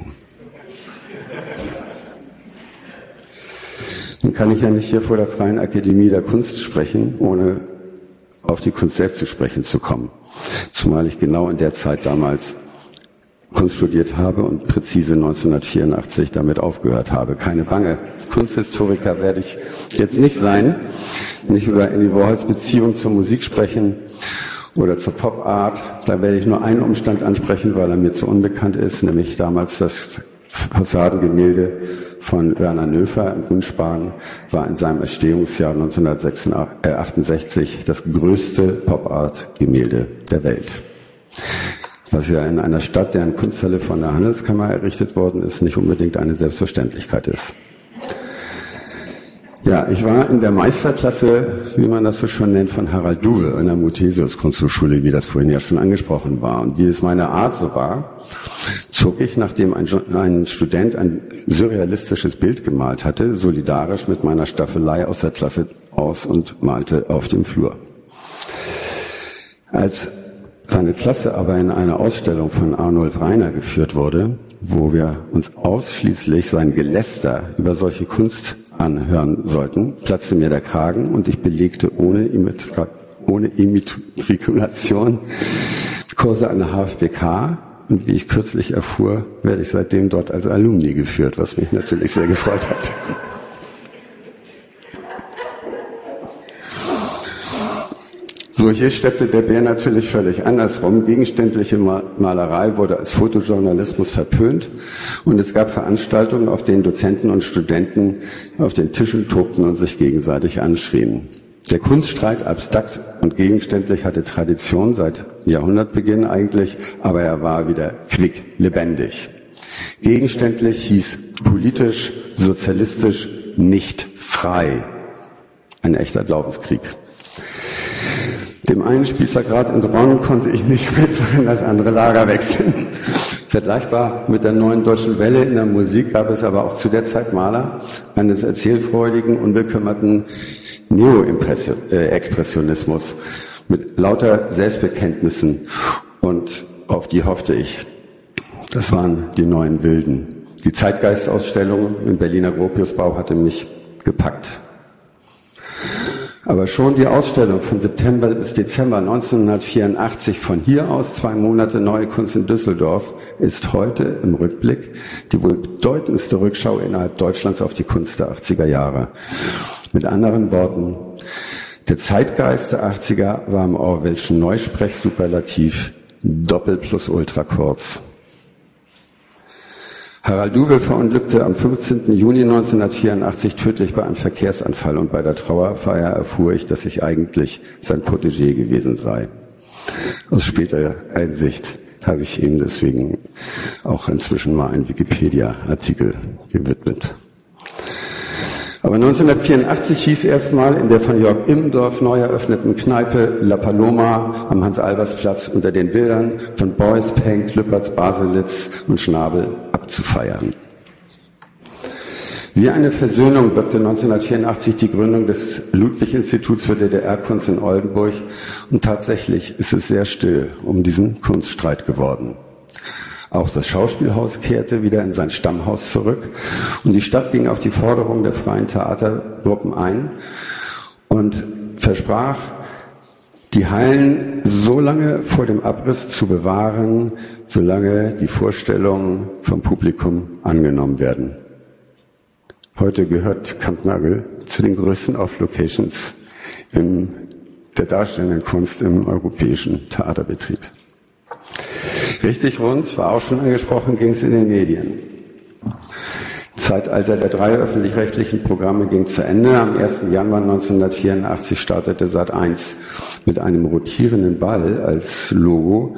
B: Nun kann ich ja nicht hier vor der Freien Akademie der Kunst sprechen, ohne auf die Kunst selbst zu sprechen zu kommen. Zumal ich genau in der Zeit damals Kunst studiert habe und präzise 1984 damit aufgehört habe. Keine Bange, Kunsthistoriker werde ich jetzt nicht sein, nicht über Andy Warhols Beziehung zur Musik sprechen oder zur Pop-Art. Da werde ich nur einen Umstand ansprechen, weil er mir zu unbekannt ist, nämlich damals das Fassadengemälde von Werner Noefer im Grünspan war in seinem Entstehungsjahr 1968 das größte Pop-Art-Gemälde der Welt. Was ja in einer Stadt, deren Kunsthalle von der Handelskammer errichtet worden ist, nicht unbedingt eine Selbstverständlichkeit ist. Ja, ich war in der Meisterklasse, wie man das so schon nennt, von Harald Duwe in der Muthesius-Kunsthochschule, wie das vorhin ja schon angesprochen war. Und wie es meine Art so war, zog ich, nachdem ein Student ein surrealistisches Bild gemalt hatte, solidarisch mit meiner Staffelei aus der Klasse aus und malte auf dem Flur. Als seine Klasse aber in eine Ausstellung von Arnulf Rainer geführt wurde, wo wir uns ausschließlich sein Geläster über solche Kunst anhören sollten, platzte mir der Kragen und ich belegte ohne Immatrikulation Kurse an der HFBK. Und wie ich kürzlich erfuhr, werde ich seitdem dort als Alumni geführt, was mich natürlich sehr gefreut hat. So, hier steppte der Bär natürlich völlig andersrum. Gegenständliche Malerei wurde als Fotojournalismus verpönt und es gab Veranstaltungen, auf denen Dozenten und Studenten auf den Tischen tobten und sich gegenseitig anschrien. Der Kunststreit, abstrakt und gegenständlich, hatte Tradition seit Jahrhundertbeginn eigentlich, aber er war wieder quick, lebendig. Gegenständlich hieß politisch, sozialistisch, nicht frei. Ein echter Glaubenskrieg. Dem einen Spießergrad ins Ron konnte ich nicht mit in das andere Lager wechseln. Vergleichbar mit der neuen deutschen Welle in der Musik gab es aber auch zu der Zeit Maler eines erzählfreudigen, unbekümmerten Neo-Expressionismus mit lauter Selbstbekenntnissen, und auf die hoffte ich. Das waren die neuen Wilden. Die Zeitgeistausstellung im Berliner Gropiusbau hatte mich gepackt. Aber schon die Ausstellung von September bis Dezember 1984, von hier aus 2 Monate Neue Kunst in Düsseldorf, ist heute im Rückblick die wohl bedeutendste Rückschau innerhalb Deutschlands auf die Kunst der 80er Jahre. Mit anderen Worten, der Zeitgeist der 80er war im Orwellschen Neusprech-Superlativ doppelt plus ultra kurz. Harald Duwe verunglückte am 15. Juni 1984 tödlich bei einem Verkehrsunfall, und bei der Trauerfeier erfuhr ich, dass ich eigentlich sein Protégé gewesen sei. Aus später Einsicht habe ich ihm deswegen auch inzwischen mal einen Wikipedia-Artikel gewidmet. Aber 1984 hieß erstmal in der von Jörg Immendorf neu eröffneten Kneipe La Paloma am Hans-Albers-Platz unter den Bildern von Beuys, Penck, Lüpertz, Baselitz und Schnabel abzufeiern. Wie eine Versöhnung wirkte 1984 die Gründung des Ludwig-Instituts für DDR-Kunst in Oldenburg, und tatsächlich ist es sehr still um diesen Kunststreit geworden. Auch das Schauspielhaus kehrte wieder in sein Stammhaus zurück und die Stadt ging auf die Forderung der freien Theatergruppen ein und versprach, die Hallen so lange vor dem Abriss zu bewahren, solange die Vorstellungen vom Publikum angenommen werden. Heute gehört Kampnagel zu den größten Off-Locations der darstellenden Kunst im europäischen Theaterbetrieb. Richtig rund, war auch schon angesprochen, ging es in den Medien. Zeitalter der 3 öffentlich-rechtlichen Programme ging zu Ende. Am 1. Januar 1984 startete Sat.1 mit einem rotierenden Ball als Logo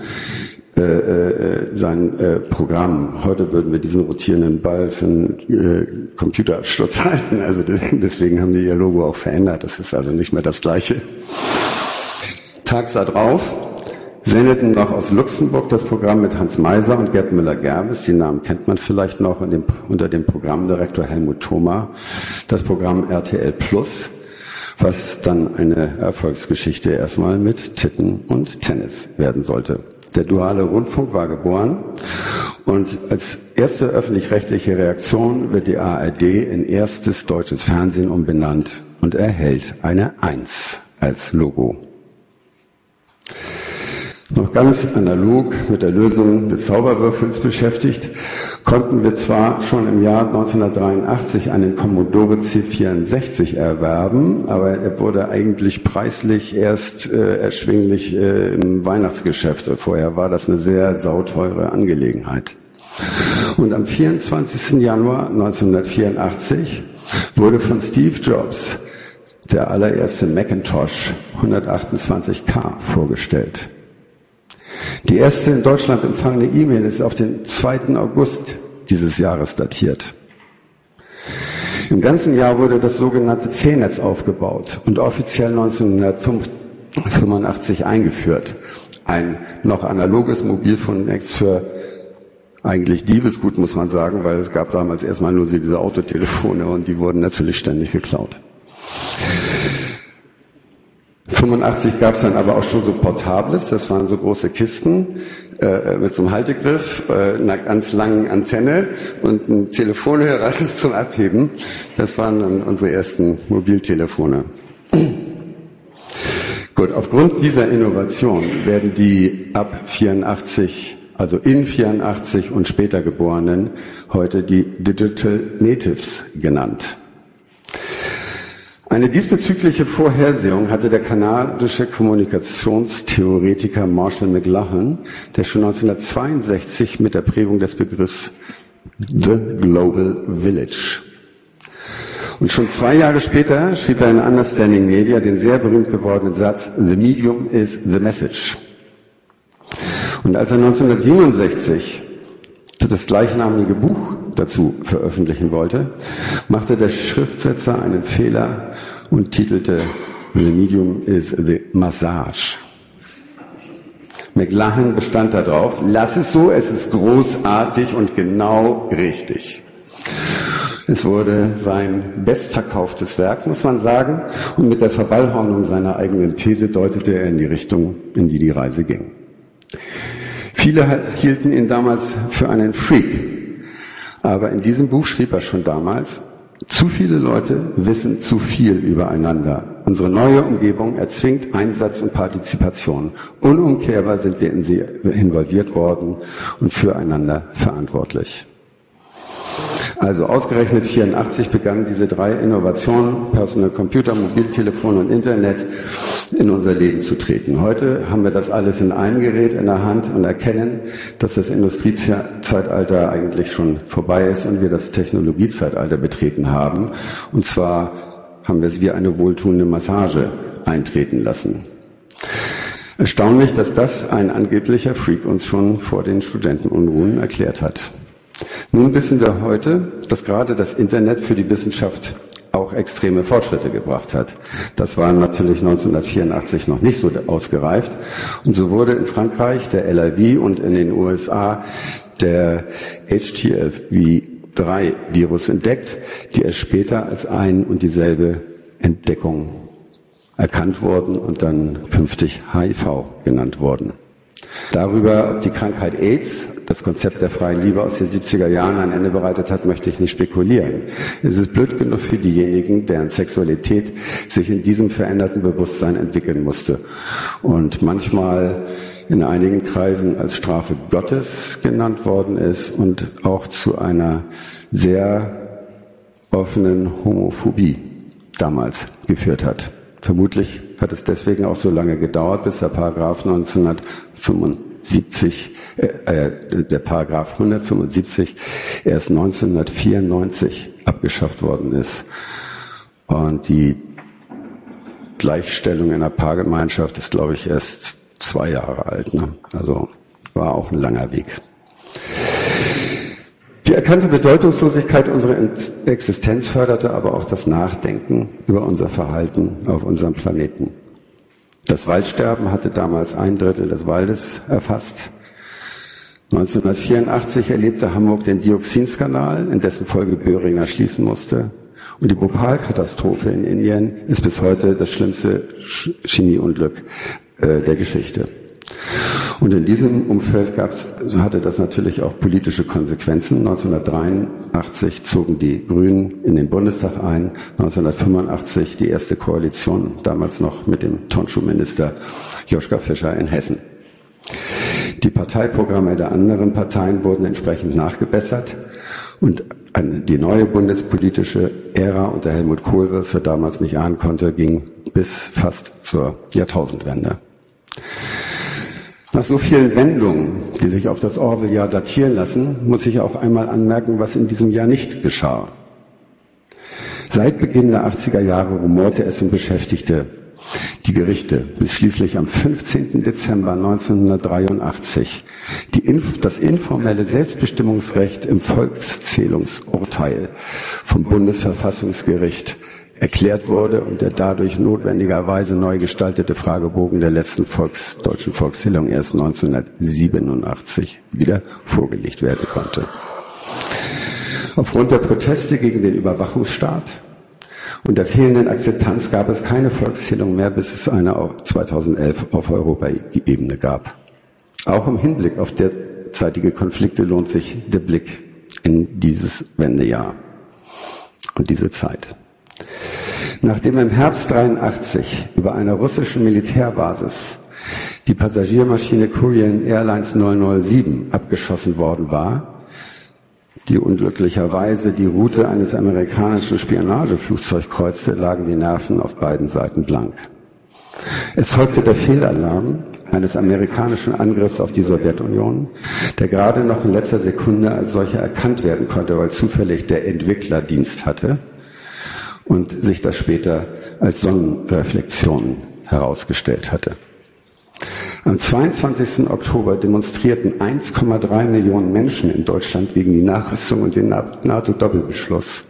B: sein Programm. Heute würden wir diesen rotierenden Ball für einen Computerabsturz halten. Also deswegen haben die ihr Logo auch verändert. Das ist also nicht mehr das Gleiche. Tags darauf sendeten noch aus Luxemburg das Programm mit Hans Meiser und Gerd Müller-Gerbes, die Namen kennt man vielleicht noch, unter dem Programmdirektor Helmut Thoma, das Programm RTL Plus, was dann eine Erfolgsgeschichte erstmal mit Titten und Tennis werden sollte. Der duale Rundfunk war geboren, und als erste öffentlich-rechtliche Reaktion wird die ARD in erstes deutsches Fernsehen umbenannt und erhält eine 1 als Logo. Noch ganz analog mit der Lösung des Zauberwürfels beschäftigt, konnten wir zwar schon im Jahr 1983 einen Commodore C64 erwerben, aber er wurde eigentlich preislich erst erschwinglich im Weihnachtsgeschäft. Vorher war das eine sehr sauteure Angelegenheit. Und am 24. Januar 1984 wurde von Steve Jobs der allererste Macintosh 128K vorgestellt. Die erste in Deutschland empfangene E-Mail ist auf den 2. August dieses Jahres datiert. Im ganzen Jahr wurde das sogenannte C-Netz aufgebaut und offiziell 1985 eingeführt. Ein noch analoges Mobilfunknetz für eigentlich Diebesgut, muss man sagen, weil es gab damals erstmal nur diese Autotelefone und die wurden natürlich ständig geklaut. 85 gab es dann aber auch schon so Portables, das waren so große Kisten mit so einem Haltegriff, einer ganz langen Antenne und einem Telefonhörer zum Abheben. Das waren dann unsere ersten Mobiltelefone. Gut, aufgrund dieser Innovation werden die ab 84, also in 84 und später Geborenen, heute die Digital Natives genannt. Eine diesbezügliche Vorhersehung hatte der kanadische Kommunikationstheoretiker Marshall McLuhan, der schon 1962 mit der Prägung des Begriffs The Global Village. Und schon 2 Jahre später schrieb er in Understanding Media den sehr berühmt gewordenen Satz, The medium is the message. Und als er 1967 das gleichnamige Buch dazu veröffentlichen wollte, machte der Schriftsetzer einen Fehler und titelte The medium is the massage. McLuhan bestand darauf, lass es so, es ist großartig und genau richtig. Es wurde sein bestverkauftes Werk, muss man sagen, und mit der Verballhornung seiner eigenen These deutete er in die Richtung, in die die Reise ging. Viele hielten ihn damals für einen Freak. Aber in diesem Buch schrieb er schon damals, zu viele Leute wissen zu viel übereinander. Unsere neue Umgebung erzwingt Einsatz und Partizipation. Unumkehrbar sind wir in sie involviert worden und füreinander verantwortlich. Also ausgerechnet 84 begannen diese 3 Innovationen, Personal Computer, Mobiltelefon und Internet, in unser Leben zu treten. Heute haben wir das alles in einem Gerät in der Hand und erkennen, dass das Industriezeitalter eigentlich schon vorbei ist und wir das Technologiezeitalter betreten haben. Und zwar haben wir es wie eine wohltuende Massage eintreten lassen. Erstaunlich, dass das ein angeblicher Freak uns schon vor den Studentenunruhen erklärt hat. Nun wissen wir heute, dass gerade das Internet für die Wissenschaft auch extreme Fortschritte gebracht hat. Das war natürlich 1984 noch nicht so ausgereift. Und so wurde in Frankreich der LIV und in den USA der HTLV-3-Virus entdeckt, die erst später als ein und dieselbe Entdeckung erkannt wurden und dann künftig HIV genannt wurden. Darüber, ob die Krankheit AIDS, das Konzept der freien Liebe aus den 70er Jahren, ein Ende bereitet hat, möchte ich nicht spekulieren. Es ist blöd genug für diejenigen, deren Sexualität sich in diesem veränderten Bewusstsein entwickeln musste und manchmal in einigen Kreisen als Strafe Gottes genannt worden ist und auch zu einer sehr offenen Homophobie damals geführt hat. Vermutlich hat es deswegen auch so lange gedauert, bis der Paragraph 175 erst 1994 abgeschafft worden ist. Und die Gleichstellung in der Paargemeinschaft ist, glaube ich, erst 2 Jahre alt. Ne? Also war auch ein langer Weg. Die erkannte Bedeutungslosigkeit unserer Existenz förderte aber auch das Nachdenken über unser Verhalten auf unserem Planeten. Das Waldsterben hatte damals 1/3 des Waldes erfasst. 1984 erlebte Hamburg den Dioxinskandal, in dessen Folge Böhringer schließen musste. Und die Bhopal-Katastrophe in Indien ist bis heute das schlimmste Chemieunglück der Geschichte. Und in diesem Umfeld hatte das natürlich auch politische Konsequenzen. 1983 zogen die Grünen in den Bundestag ein, 1985 die erste Koalition, damals noch mit dem Tonschuhminister Joschka Fischer in Hessen. Die Parteiprogramme der anderen Parteien wurden entsprechend nachgebessert und die neue bundespolitische Ära unter Helmut Kohl, was er damals nicht ahnen konnte, ging bis fast zur Jahrtausendwende. Nach so vielen Wendungen, die sich auf das Orwell-Jahr datieren lassen, muss ich auch einmal anmerken, was in diesem Jahr nicht geschah. Seit Beginn der 80er Jahre rumorte es und beschäftigte die Gerichte, bis schließlich am 15. Dezember 1983 das informelle Selbstbestimmungsrecht im Volkszählungsurteil vom Bundesverfassungsgericht erklärt wurde und der dadurch notwendigerweise neu gestaltete Fragebogen der letzten deutschen Volkszählung erst 1987 wieder vorgelegt werden konnte. Aufgrund der Proteste gegen den Überwachungsstaat und der fehlenden Akzeptanz gab es keine Volkszählung mehr, bis es eine 2011 auf Europaebene gab. Auch im Hinblick auf derzeitige Konflikte lohnt sich der Blick in dieses Wendejahr und diese Zeit. Nachdem im Herbst 1983 über einer russischen Militärbasis die Passagiermaschine Korean Airlines 007 abgeschossen worden war, die unglücklicherweise die Route eines amerikanischen Spionageflugzeugs kreuzte, lagen die Nerven auf beiden Seiten blank. Es folgte der Fehlalarm eines amerikanischen Angriffs auf die Sowjetunion, der gerade noch in letzter Sekunde als solcher erkannt werden konnte, weil zufällig der Entwickler Dienst hatte und sich das später als Sonnenreflexion herausgestellt hatte. Am 22. Oktober demonstrierten 1,3 Millionen Menschen in Deutschland gegen die Nachrüstung und den NATO-Doppelbeschluss.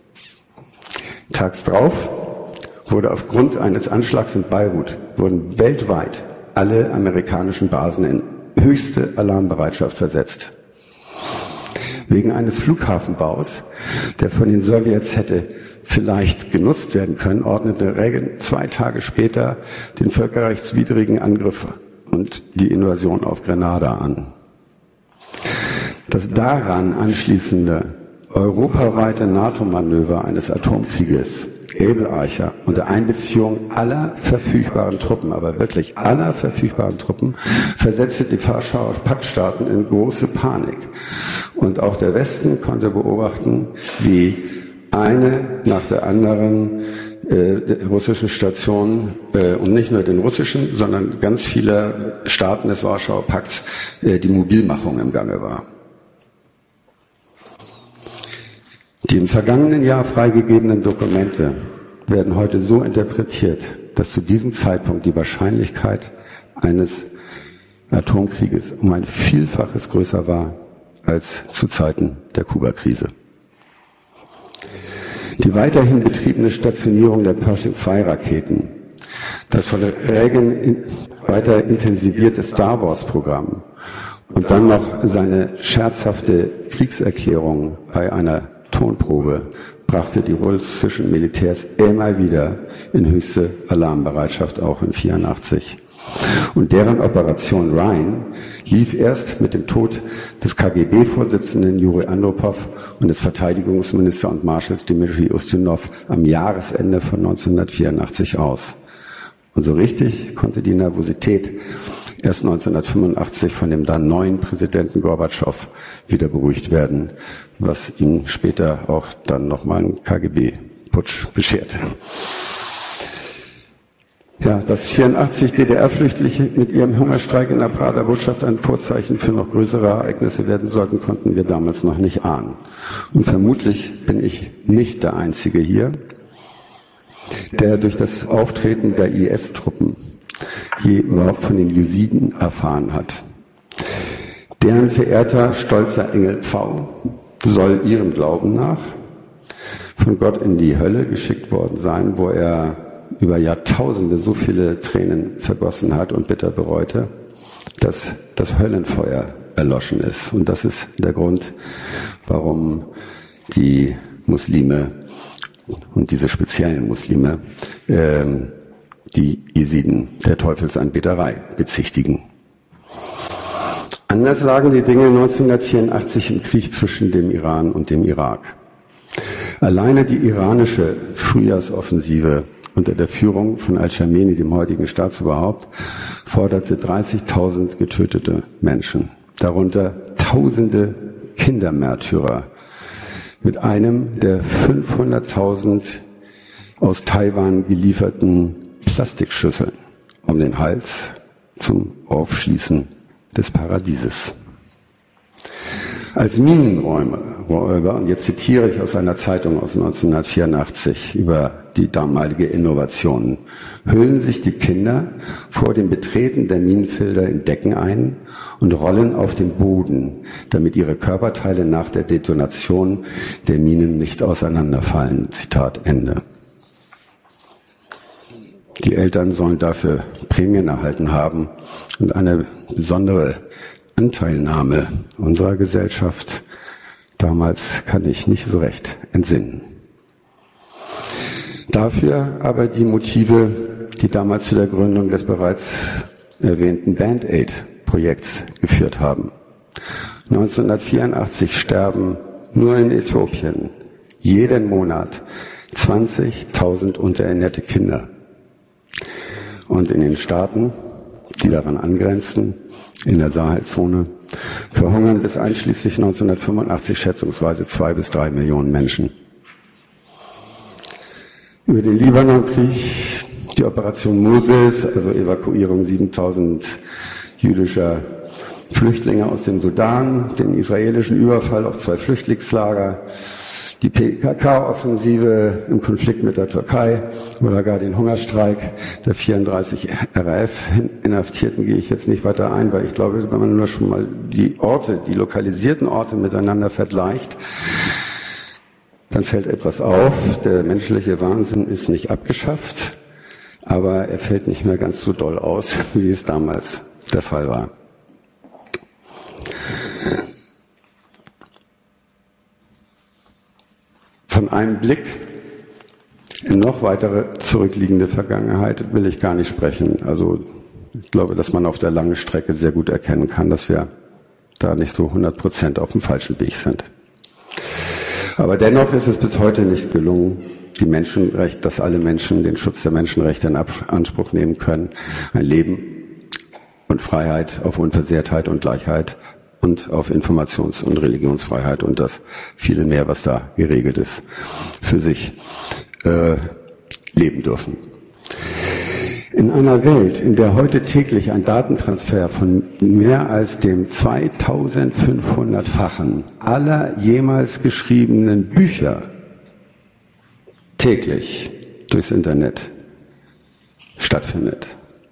B: Tags drauf wurde aufgrund eines Anschlags in Beirut wurden weltweit alle amerikanischen Basen in höchste Alarmbereitschaft versetzt. Wegen eines Flughafenbaus, der von den Sowjets hätte vielleicht genutzt werden können, ordnete Reagan 2 Tage später den völkerrechtswidrigen Angriff und die Invasion auf Grenada an. Das daran anschließende europaweite NATO-Manöver eines Atomkrieges, Able Archer, unter Einbeziehung aller verfügbaren Truppen, aber wirklich aller verfügbaren Truppen, versetzte die Warschauer Paktstaaten in große Panik. Und auch der Westen konnte beobachten, wie eine nach der anderen russischen Stationen und nicht nur den russischen, sondern ganz viele Staaten des Warschauer Pakts die Mobilmachung im Gange war. Die im vergangenen Jahr freigegebenen Dokumente werden heute so interpretiert, dass zu diesem Zeitpunkt die Wahrscheinlichkeit eines Atomkrieges um ein Vielfaches größer war als zu Zeiten der Kuba-Krise. Die weiterhin betriebene Stationierung der Pershing-2-Raketen, das von Reagan weiter intensivierte Star Wars-Programm und dann noch seine scherzhafte Kriegserklärung bei einer Tonprobe brachte die russischen Militärs immer wieder in höchste Alarmbereitschaft, auch in 1984. Und deren Operation Rhine lief erst mit dem Tod des KGB-Vorsitzenden Juri Andropov und des Verteidigungsministers und Marschalls Dmitri Ustinov am Jahresende von 1984 aus. Und so richtig konnte die Nervosität erst 1985 von dem dann neuen Präsidenten Gorbatschow wieder beruhigt werden, was ihm später auch dann nochmal einen KGB-Putsch bescherte. Ja, dass 84 DDR-Flüchtlinge mit ihrem Hungerstreik in der Prager Botschaft ein Vorzeichen für noch größere Ereignisse werden sollten, konnten wir damals noch nicht ahnen. Und vermutlich bin ich nicht der Einzige hier, der durch das Auftreten der IS-Truppen je überhaupt von den Jesiden erfahren hat. Deren verehrter, stolzer Engel Pfau soll ihrem Glauben nach von Gott in die Hölle geschickt worden sein, wo er über Jahrtausende so viele Tränen vergossen hat und bitter bereute, dass das Höllenfeuer erloschen ist. Und das ist der Grund, warum die Muslime und diese speziellen Muslime die Jesiden der Teufelsanbeterei bezichtigen. Anders lagen die Dinge 1984 im Krieg zwischen dem Iran und dem Irak. Alleine die iranische Frühjahrsoffensive unter der Führung von Al-Khamenei, dem heutigen Staatsoberhaupt, forderte 30.000 getötete Menschen, darunter Tausende Kindermärtyrer, mit einem der 500.000 aus Taiwan gelieferten Plastikschüsseln um den Hals zum Aufschließen des Paradieses. Als Minenräuber, und jetzt zitiere ich aus einer Zeitung aus 1984 über die damalige Innovation, hüllen sich die Kinder vor dem Betreten der Minenfelder in Decken ein und rollen auf den Boden, damit ihre Körperteile nach der Detonation der Minen nicht auseinanderfallen. Zitat Ende. Die Eltern sollen dafür Prämien erhalten haben und eine besondere Anteilnahme unserer Gesellschaft. Damals kann ich nicht so recht entsinnen. Dafür aber die Motive, die damals zu der Gründung des bereits erwähnten Band-Aid-Projekts geführt haben. 1984 sterben nur in Äthiopien jeden Monat 20.000 unterernährte Kinder. Und in den Staaten, die daran angrenzen, in der Sahelzone, verhungern bis einschließlich 1985 schätzungsweise 2 bis 3 Millionen Menschen. Über den Libanonkrieg, die Operation Moses, also Evakuierung 7.000 jüdischer Flüchtlinge aus dem Sudan, den israelischen Überfall auf 2 Flüchtlingslager, die PKK-Offensive im Konflikt mit der Türkei oder gar den Hungerstreik der 34 RAF-Inhaftierten gehe ich jetzt nicht weiter ein, weil ich glaube, wenn man nur schon mal die Orte, die lokalisierten Orte miteinander vergleicht, dann fällt etwas auf. Der menschliche Wahnsinn ist nicht abgeschafft, aber er fällt nicht mehr ganz so doll aus, wie es damals der Fall war. Von einem Blick in noch weitere zurückliegende Vergangenheit will ich gar nicht sprechen. Also ich glaube, dass man auf der langen Strecke sehr gut erkennen kann, dass wir da nicht so 100% auf dem falschen Weg sind. Aber dennoch ist es bis heute nicht gelungen, dass alle Menschen den Schutz der Menschenrechte in Anspruch nehmen können, ein Leben und Freiheit auf Unversehrtheit und Gleichheit und auf Informations- und Religionsfreiheit und das viele mehr, was da geregelt ist, für sich leben dürfen. In einer Welt, in der heute täglich ein Datentransfer von mehr als dem 2500-fachen aller jemals geschriebenen Bücher täglich durchs Internet stattfindet,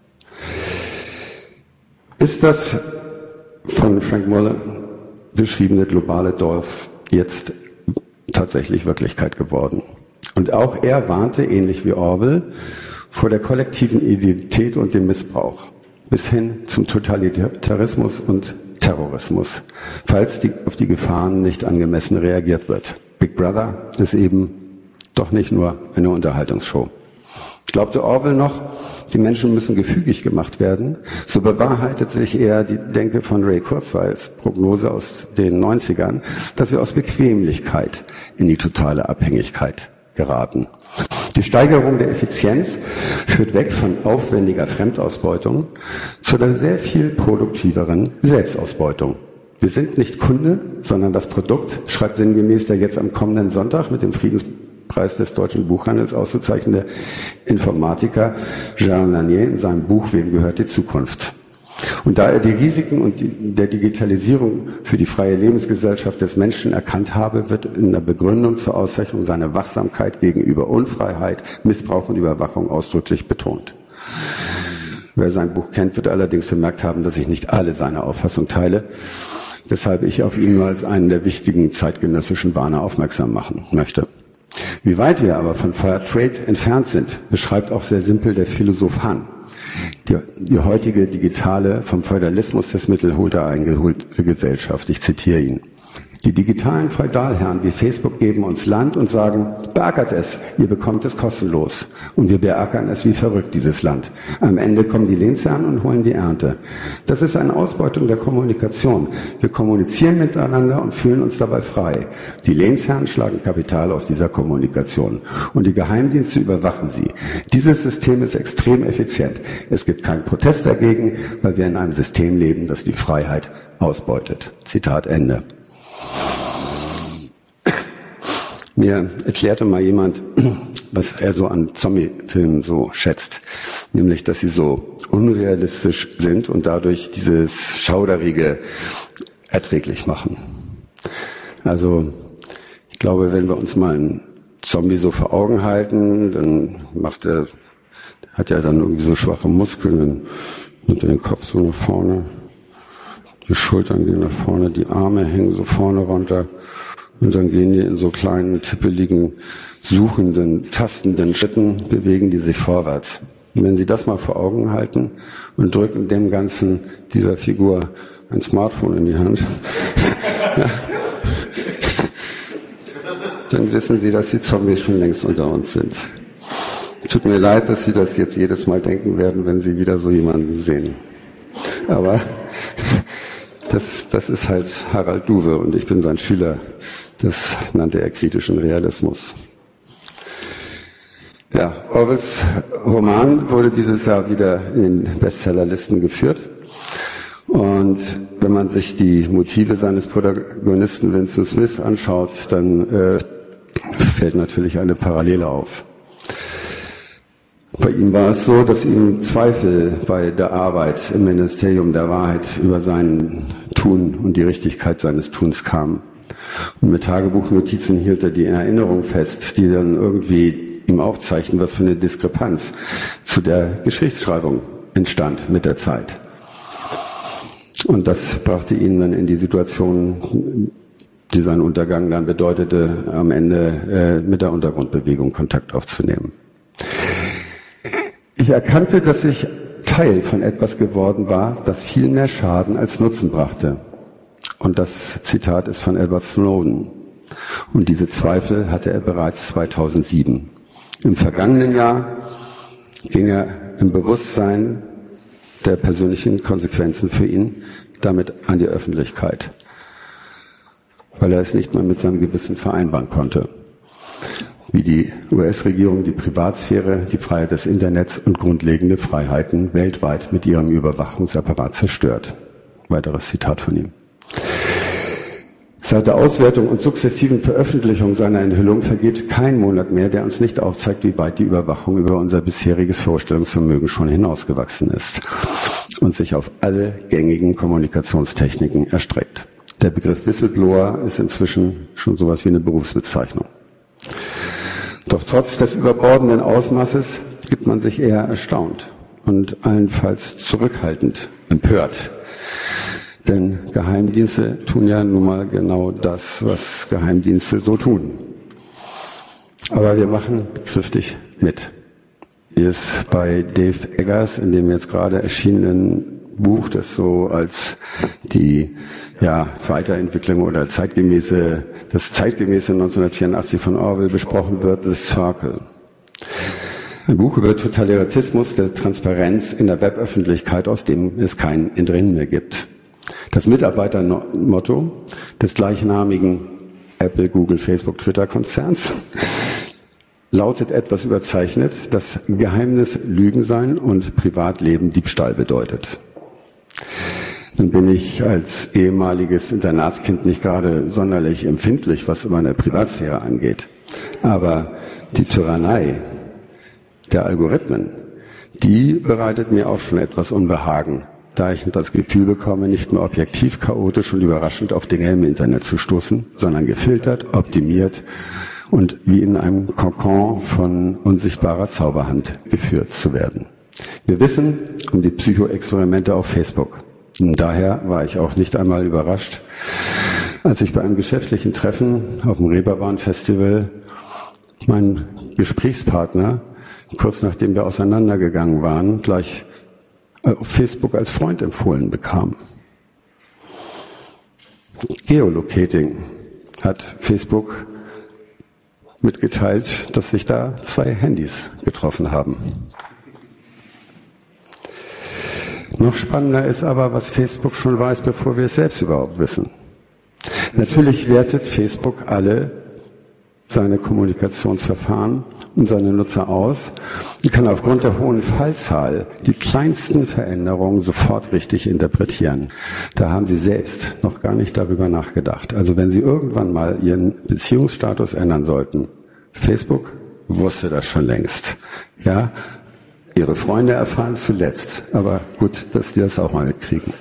B: ist das von Frank Muller beschriebene globale Dorf jetzt tatsächlich Wirklichkeit geworden. Und auch er warnte, ähnlich wie Orwell, vor der kollektiven Identität und dem Missbrauch bis hin zum Totalitarismus und Terrorismus, falls auf die Gefahren nicht angemessen reagiert wird. Big Brother ist eben doch nicht nur eine Unterhaltungsshow. Glaubte Orwell noch, die Menschen müssen gefügig gemacht werden, so bewahrheitet sich eher die Denke von Ray Kurzweils Prognose aus den 90ern, dass wir aus Bequemlichkeit in die totale Abhängigkeit geraten. Die Steigerung der Effizienz führt weg von aufwendiger Fremdausbeutung zu einer sehr viel produktiveren Selbstausbeutung. Wir sind nicht Kunde, sondern das Produkt, schreibt sinngemäß der jetzt am kommenden Sonntag mit dem Friedenspreis des deutschen Buchhandels ausgezeichnete Informatiker Jean Lanier in seinem Buch Wem gehört die Zukunft? Und da er die Risiken der Digitalisierung für die freie Lebensgesellschaft des Menschen erkannt habe, wird in der Begründung zur Auszeichnung seine Wachsamkeit gegenüber Unfreiheit, Missbrauch und Überwachung ausdrücklich betont. Wer sein Buch kennt, wird allerdings bemerkt haben, dass ich nicht alle seine Auffassung teile, weshalb ich auf ihn nur als einen der wichtigen zeitgenössischen Bahner aufmerksam machen möchte. Wie weit wir aber von Fair Trade entfernt sind, beschreibt auch sehr simpel der Philosoph Hahn. Die heutige digitale, vom Feudalismus des Mittelholte eingeholte Gesellschaft. Ich zitiere ihn. Die digitalen Feudalherren wie Facebook geben uns Land und sagen, beackert es, ihr bekommt es kostenlos. Und wir beackern es wie verrückt, dieses Land. Am Ende kommen die Lehnsherren und holen die Ernte. Das ist eine Ausbeutung der Kommunikation. Wir kommunizieren miteinander und fühlen uns dabei frei. Die Lehnsherren schlagen Kapital aus dieser Kommunikation. Und die Geheimdienste überwachen sie. Dieses System ist extrem effizient. Es gibt keinen Protest dagegen, weil wir in einem System leben, das die Freiheit ausbeutet. Zitat Ende. Mir erklärte mal jemand, was er so an Zombie-Filmen so schätzt. Nämlich, dass sie so unrealistisch sind und dadurch dieses Schauderige erträglich machen. Also, ich glaube, wenn wir uns mal einen Zombie so vor Augen halten, dann hat er dann irgendwie so schwache Muskeln, dann nimmt er den Kopf so nach vorne, die Schultern gehen nach vorne, die Arme hängen so vorne runter und dann gehen die in so kleinen, tippeligen, suchenden, tastenden Schritten, bewegen die sich vorwärts. Und wenn Sie das mal vor Augen halten und drücken dem Ganzen, dieser Figur, ein Smartphone in die Hand, ja, dann wissen Sie, dass die Zombies schon längst unter uns sind. Tut mir leid, dass Sie das jetzt jedes Mal denken werden, wenn Sie wieder so jemanden sehen. Aber das ist halt Harald Duwe und ich bin sein Schüler. Das nannte er kritischen Realismus. Ja, Orwells Roman wurde dieses Jahr wieder in den Bestsellerlisten geführt. Und wenn man sich die Motive seines Protagonisten Vincent Smith anschaut, dann fällt natürlich eine Parallele auf. Bei ihm war es so, dass ihm Zweifel bei der Arbeit im Ministerium der Wahrheit über sein Tun und die Richtigkeit seines Tuns kamen. Und mit Tagebuchnotizen hielt er die Erinnerung fest, die dann irgendwie ihm aufzeichnen, was für eine Diskrepanz zu der Geschichtsschreibung entstand mit der Zeit. Und das brachte ihn dann in die Situation, die sein Untergang dann bedeutete, am Ende mit der Untergrundbewegung Kontakt aufzunehmen. Ich erkannte, dass ich Teil von etwas geworden war, das viel mehr Schaden als Nutzen brachte. Und das Zitat ist von Edward Snowden. Und diese Zweifel hatte er bereits 2007. Im vergangenen Jahr ging er im Bewusstsein der persönlichen Konsequenzen für ihn damit an die Öffentlichkeit, weil er es nicht mehr mit seinem Gewissen vereinbaren konnte. Wie die US-Regierung die Privatsphäre, die Freiheit des Internets und grundlegende Freiheiten weltweit mit ihrem Überwachungsapparat zerstört. Weiteres Zitat von ihm. Seit der Auswertung und sukzessiven Veröffentlichung seiner Enthüllung vergeht kein Monat mehr, der uns nicht aufzeigt, wie weit die Überwachung über unser bisheriges Vorstellungsvermögen schon hinausgewachsen ist und sich auf alle gängigen Kommunikationstechniken erstreckt. Der Begriff Whistleblower ist inzwischen schon sowas wie eine Berufsbezeichnung. Doch trotz des überbordenden Ausmaßes gibt man sich eher erstaunt und allenfalls zurückhaltend empört. Denn Geheimdienste tun ja nun mal genau das, was Geheimdienste so tun. Aber wir machen kräftig mit. Wie es bei Dave Eggers in dem jetzt gerade erschienenen Buch, das so als die Weiterentwicklung oder das zeitgemäße 1984 von Orwell besprochen wird, The Circle. Ein Buch über Totalitarismus der Transparenz in der Weböffentlichkeit, aus dem es kein Entrinnen mehr gibt. Das Mitarbeitermotto des gleichnamigen Apple, Google, Facebook, Twitter-Konzerns lautet etwas überzeichnet, dass Geheimnis Lügen sein und Privatleben Diebstahl bedeutet. Nun bin ich als ehemaliges Internatskind nicht gerade sonderlich empfindlich, was meine Privatsphäre angeht. Aber die Tyrannei der Algorithmen, die bereitet mir auch schon etwas Unbehagen, da ich das Gefühl bekomme, nicht mehr objektiv, chaotisch und überraschend auf Dinge im Internet zu stoßen, sondern gefiltert, optimiert und wie in einem Kokon von unsichtbarer Zauberhand geführt zu werden. Wir wissen um die Psychoexperimente auf Facebook. Und daher war ich auch nicht einmal überrascht, als ich bei einem geschäftlichen Treffen auf dem Reeperbahn-Festival meinen Gesprächspartner, kurz nachdem wir auseinandergegangen waren, gleich auf Facebook als Freund empfohlen bekam. Geolocating hat Facebook mitgeteilt, dass sich da 2 Handys getroffen haben. Noch spannender ist aber, was Facebook schon weiß, bevor wir es selbst überhaupt wissen. Natürlich wertet Facebook alle seine Kommunikationsverfahren und seine Nutzer aus und kann aufgrund der hohen Fallzahl die kleinsten Veränderungen sofort richtig interpretieren. Da haben Sie selbst noch gar nicht darüber nachgedacht. Also wenn Sie irgendwann mal Ihren Beziehungsstatus ändern sollten, Facebook wusste das schon längst. Ja, Ihre Freunde erfahren es zuletzt, aber gut, dass die das auch mal mitkriegen.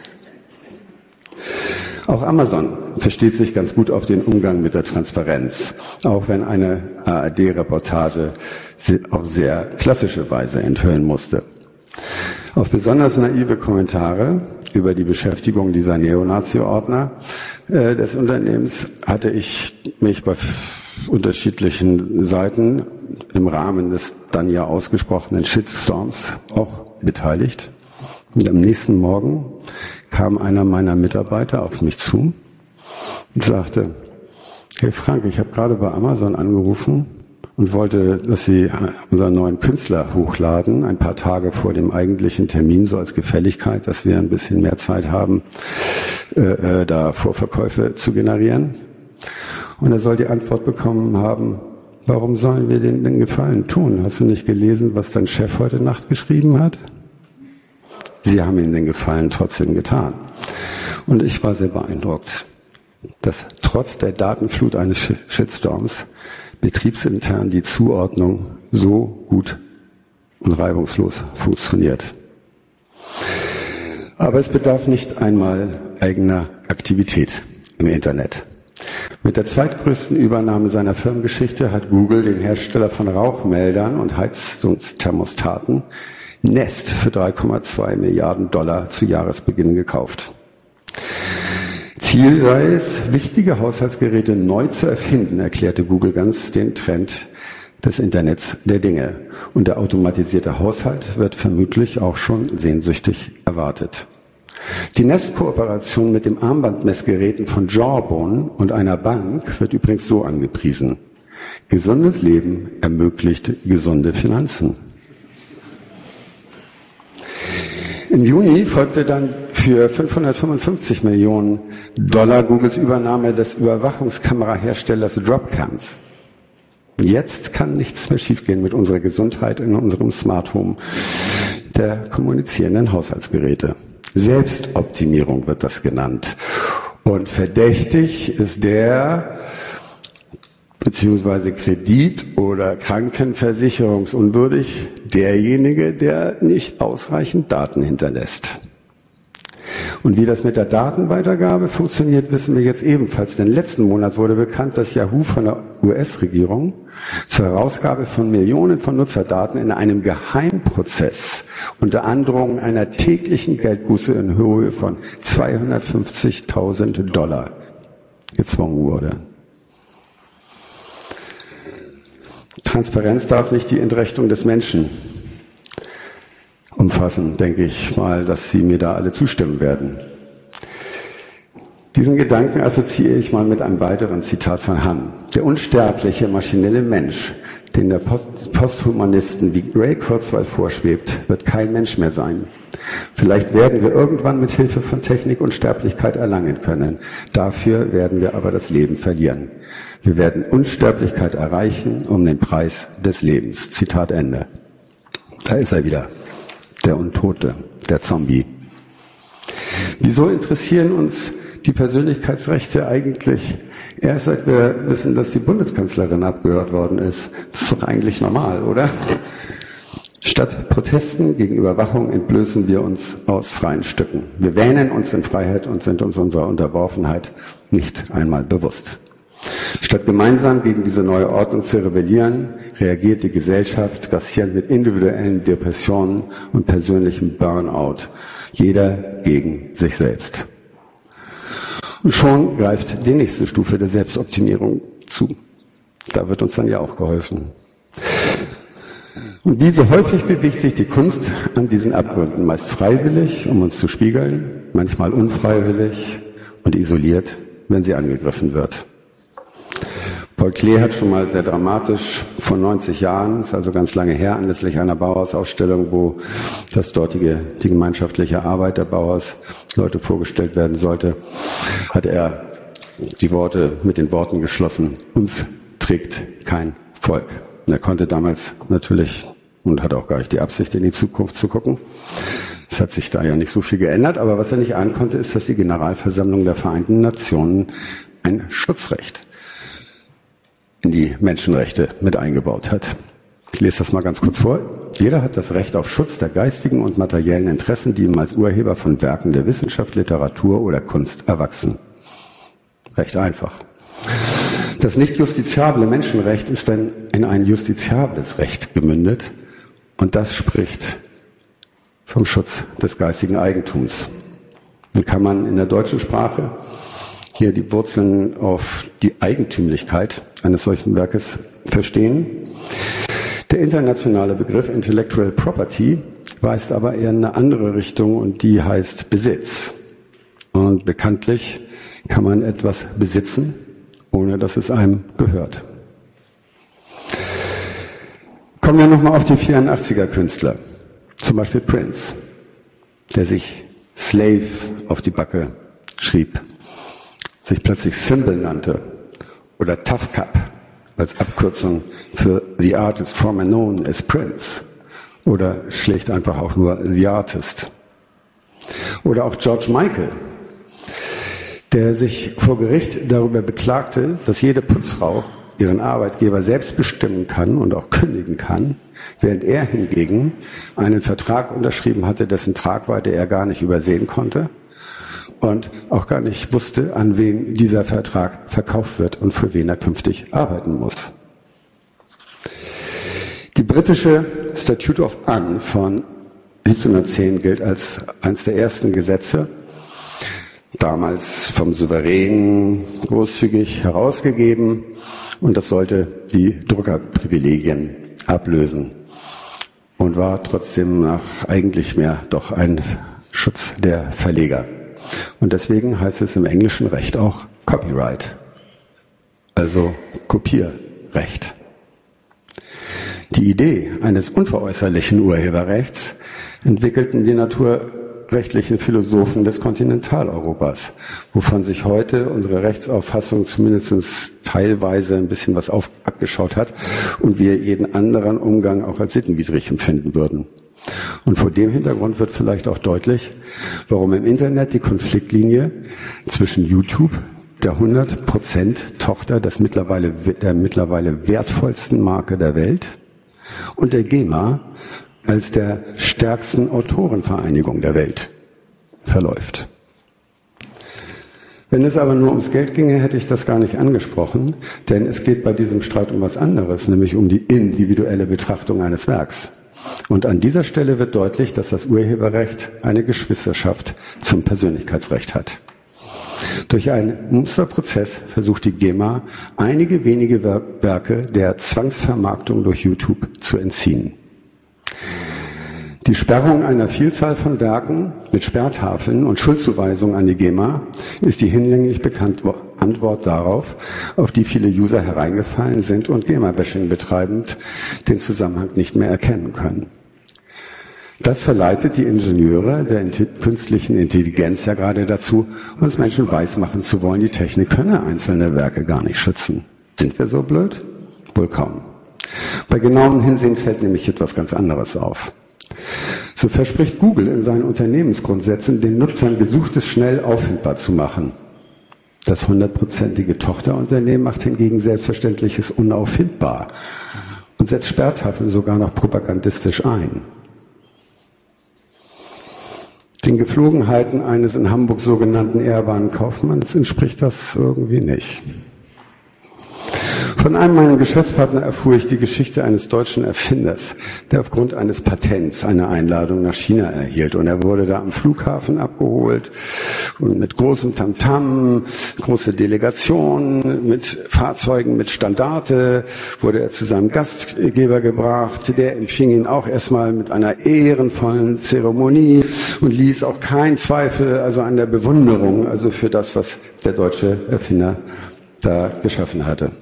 B: Auch Amazon versteht sich ganz gut auf den Umgang mit der Transparenz, auch wenn eine ARD-Reportage auf sehr klassische Weise enthüllen musste. Auf besonders naive Kommentare über die Beschäftigung dieser Neonazi-Ordner des Unternehmens hatte ich mich bei unterschiedlichen Seiten im Rahmen des dann ja ausgesprochenen Shitstorms auch beteiligt. Und am nächsten Morgen kam einer meiner Mitarbeiter auf mich zu und sagte, hey Frank, ich habe gerade bei Amazon angerufen und wollte, dass Sie unseren neuen Künstler hochladen, ein paar Tage vor dem eigentlichen Termin, so als Gefälligkeit, dass wir ein bisschen mehr Zeit haben, da Vorverkäufe zu generieren. Und er soll die Antwort bekommen haben, warum sollen wir denen den Gefallen tun? Hast du nicht gelesen, was dein Chef heute Nacht geschrieben hat? Sie haben ihm den Gefallen trotzdem getan. Und ich war sehr beeindruckt, dass trotz der Datenflut eines Shitstorms betriebsintern die Zuordnung so gut und reibungslos funktioniert. Aber es bedarf nicht einmal eigener Aktivität im Internet. Mit der zweitgrößten Übernahme seiner Firmengeschichte hat Google den Hersteller von Rauchmeldern und Heizungsthermostaten Nest für 3,2 Milliarden $ zu Jahresbeginn gekauft. Ziel sei es, wichtige Haushaltsgeräte neu zu erfinden, erklärte Google ganz den Trend des Internets der Dinge. Und der automatisierte Haushalt wird vermutlich auch schon sehnsüchtig erwartet. Die Nest-Kooperation mit dem Armbandmessgeräten von Jawbone und einer Bank wird übrigens so angepriesen. Gesundes Leben ermöglicht gesunde Finanzen. Im Juni folgte dann für 555 Millionen $ Googles Übernahme des Überwachungskameraherstellers Dropcams. Jetzt kann nichts mehr schiefgehen mit unserer Gesundheit in unserem Smart Home der kommunizierenden Haushaltsgeräte. Selbstoptimierung wird das genannt. Und verdächtig ist der beziehungsweise Kredit- oder Krankenversicherungsunwürdig derjenige, der nicht ausreichend Daten hinterlässt. Und wie das mit der Datenweitergabe funktioniert, wissen wir jetzt ebenfalls. Denn letzten Monat wurde bekannt, dass Yahoo von der US-Regierung zur Herausgabe von Millionen von Nutzerdaten in einem Geheimprozess unter Androhung einer täglichen Geldbuße in Höhe von $250.000 gezwungen wurde. Transparenz darf nicht die Entrechtung des Menschen umfassen, denke ich mal, dass Sie mir da alle zustimmen werden. Diesen Gedanken assoziiere ich mal mit einem weiteren Zitat von Hahn. Der unsterbliche maschinelle Mensch, den der Posthumanisten wie Ray Kurzweil vorschwebt, wird kein Mensch mehr sein. Vielleicht werden wir irgendwann mit Hilfe von Technik Unsterblichkeit erlangen können. Dafür werden wir aber das Leben verlieren. Wir werden Unsterblichkeit erreichen um den Preis des Lebens. Zitat Ende. Da ist er wieder, der Untote, der Zombie. Wieso interessieren uns die Persönlichkeitsrechte eigentlich erst seit wir wissen, dass die Bundeskanzlerin abgehört worden ist? Das ist doch eigentlich normal, oder? Statt Protesten gegen Überwachung entblößen wir uns aus freien Stücken. Wir wähnen uns in Freiheit und sind uns unserer Unterworfenheit nicht einmal bewusst. Statt gemeinsam gegen diese neue Ordnung zu rebellieren, reagiert die Gesellschaft grassierend mit individuellen Depressionen und persönlichem Burnout. Jeder gegen sich selbst. Und schon greift die nächste Stufe der Selbstoptimierung zu. Da wird uns dann ja auch geholfen. Und wie so häufig bewegt sich die Kunst an diesen Abgründen, meist freiwillig, um uns zu spiegeln, manchmal unfreiwillig und isoliert, wenn sie angegriffen wird. Paul Klee hat schon mal sehr dramatisch vor 90 Jahren, ist also ganz lange her, anlässlich einer Bauhausausstellung, wo die gemeinschaftliche Arbeit der Bauhausleute vorgestellt werden sollte, hat er die Worte mit den Worten geschlossen: Uns trägt kein Volk. Und er konnte damals natürlich und hat auch gar nicht die Absicht, in die Zukunft zu gucken. Es hat sich da ja nicht so viel geändert, aber was er nicht ahnen konnte, ist, dass die Generalversammlung der Vereinten Nationen ein Schutzrecht in die Menschenrechte mit eingebaut hat. Ich lese das mal ganz kurz vor. Jeder hat das Recht auf Schutz der geistigen und materiellen Interessen, die ihm als Urheber von Werken der Wissenschaft, Literatur oder Kunst erwachsen. Recht einfach. Das nicht justiziable Menschenrecht ist dann in ein justiziables Recht gemündet und das spricht vom Schutz des geistigen Eigentums. Dann kann man in der deutschen Sprache hier die Wurzeln auf die Eigentümlichkeit eines solchen Werkes verstehen. Der internationale Begriff Intellectual Property weist aber eher in eine andere Richtung und die heißt Besitz. Und bekanntlich kann man etwas besitzen, ohne dass es einem gehört. Kommen wir nochmal auf die 84er Künstler. Zum Beispiel Prince, der sich Slave auf die Backe schrieb, sich plötzlich Symbol nannte oder Tough Cup als Abkürzung für The Artist formerly known as Prince oder schlicht einfach auch nur The Artist. Oder auch George Michael, der sich vor Gericht darüber beklagte, dass jede Putzfrau ihren Arbeitgeber selbst bestimmen kann und auch kündigen kann, während er hingegen einen Vertrag unterschrieben hatte, dessen Tragweite er gar nicht übersehen konnte und auch gar nicht wusste, an wen dieser Vertrag verkauft wird und für wen er künftig arbeiten muss. Die britische Statute of Anne von 1710 gilt als eines der ersten Gesetze, damals vom Souverän großzügig herausgegeben, und das sollte die Druckerprivilegien ablösen und war trotzdem nach eigentlich mehr doch ein Schutz der Verleger. Und deswegen heißt es im englischen Recht auch Copyright, also Kopierrecht. Die Idee eines unveräußerlichen Urheberrechts entwickelten die naturrechtlichen Philosophen des Kontinentaleuropas, wovon sich heute unsere Rechtsauffassung zumindest teilweise ein bisschen was abgeschaut hat und wir jeden anderen Umgang auch als sittenwidrig empfinden würden. Und vor dem Hintergrund wird vielleicht auch deutlich, warum im Internet die Konfliktlinie zwischen YouTube, der 100% Tochter der mittlerweile wertvollsten Marke der Welt, und der GEMA als der stärksten Autorenvereinigung der Welt verläuft. Wenn es aber nur ums Geld ginge, hätte ich das gar nicht angesprochen, denn es geht bei diesem Streit um was anderes, nämlich um die individuelle Betrachtung eines Werks. Und an dieser Stelle wird deutlich, dass das Urheberrecht eine Geschwisterschaft zum Persönlichkeitsrecht hat. Durch einen Musterprozess versucht die GEMA, einige wenige Werke der Zwangsvermarktung durch YouTube zu entziehen. Die Sperrung einer Vielzahl von Werken mit Sperrtafeln und Schuldzuweisungen an die GEMA ist die hinlänglich bekannte Antwort darauf, auf die viele User hereingefallen sind und GEMA-Bashing betreibend den Zusammenhang nicht mehr erkennen können. Das verleitet die Ingenieure der künstlichen Intelligenz ja gerade dazu, uns Menschen weismachen zu wollen, die Technik könne einzelne Werke gar nicht schützen. Sind wir so blöd? Wohl kaum. Bei genauem Hinsehen fällt nämlich etwas ganz anderes auf. So verspricht Google in seinen Unternehmensgrundsätzen, den Nutzern Gesuchtes schnell auffindbar zu machen. Das 100%ige Tochterunternehmen macht hingegen Selbstverständliches unauffindbar und setzt Sperrtafeln sogar noch propagandistisch ein. Den Gepflogenheiten eines in Hamburg sogenannten ehrbaren Kaufmanns entspricht das irgendwie nicht. Von einem meiner Geschäftspartner erfuhr ich die Geschichte eines deutschen Erfinders, der aufgrund eines Patents eine Einladung nach China erhielt. Und er wurde da am Flughafen abgeholt und mit großem Tamtam, große Delegation, mit Fahrzeugen, mit Standarte wurde er zu seinem Gastgeber gebracht. Der empfing ihn auch erstmal mit einer ehrenvollen Zeremonie und ließ auch keinen Zweifel also an der Bewunderung, also für das, was der deutsche Erfinder da geschaffen hatte.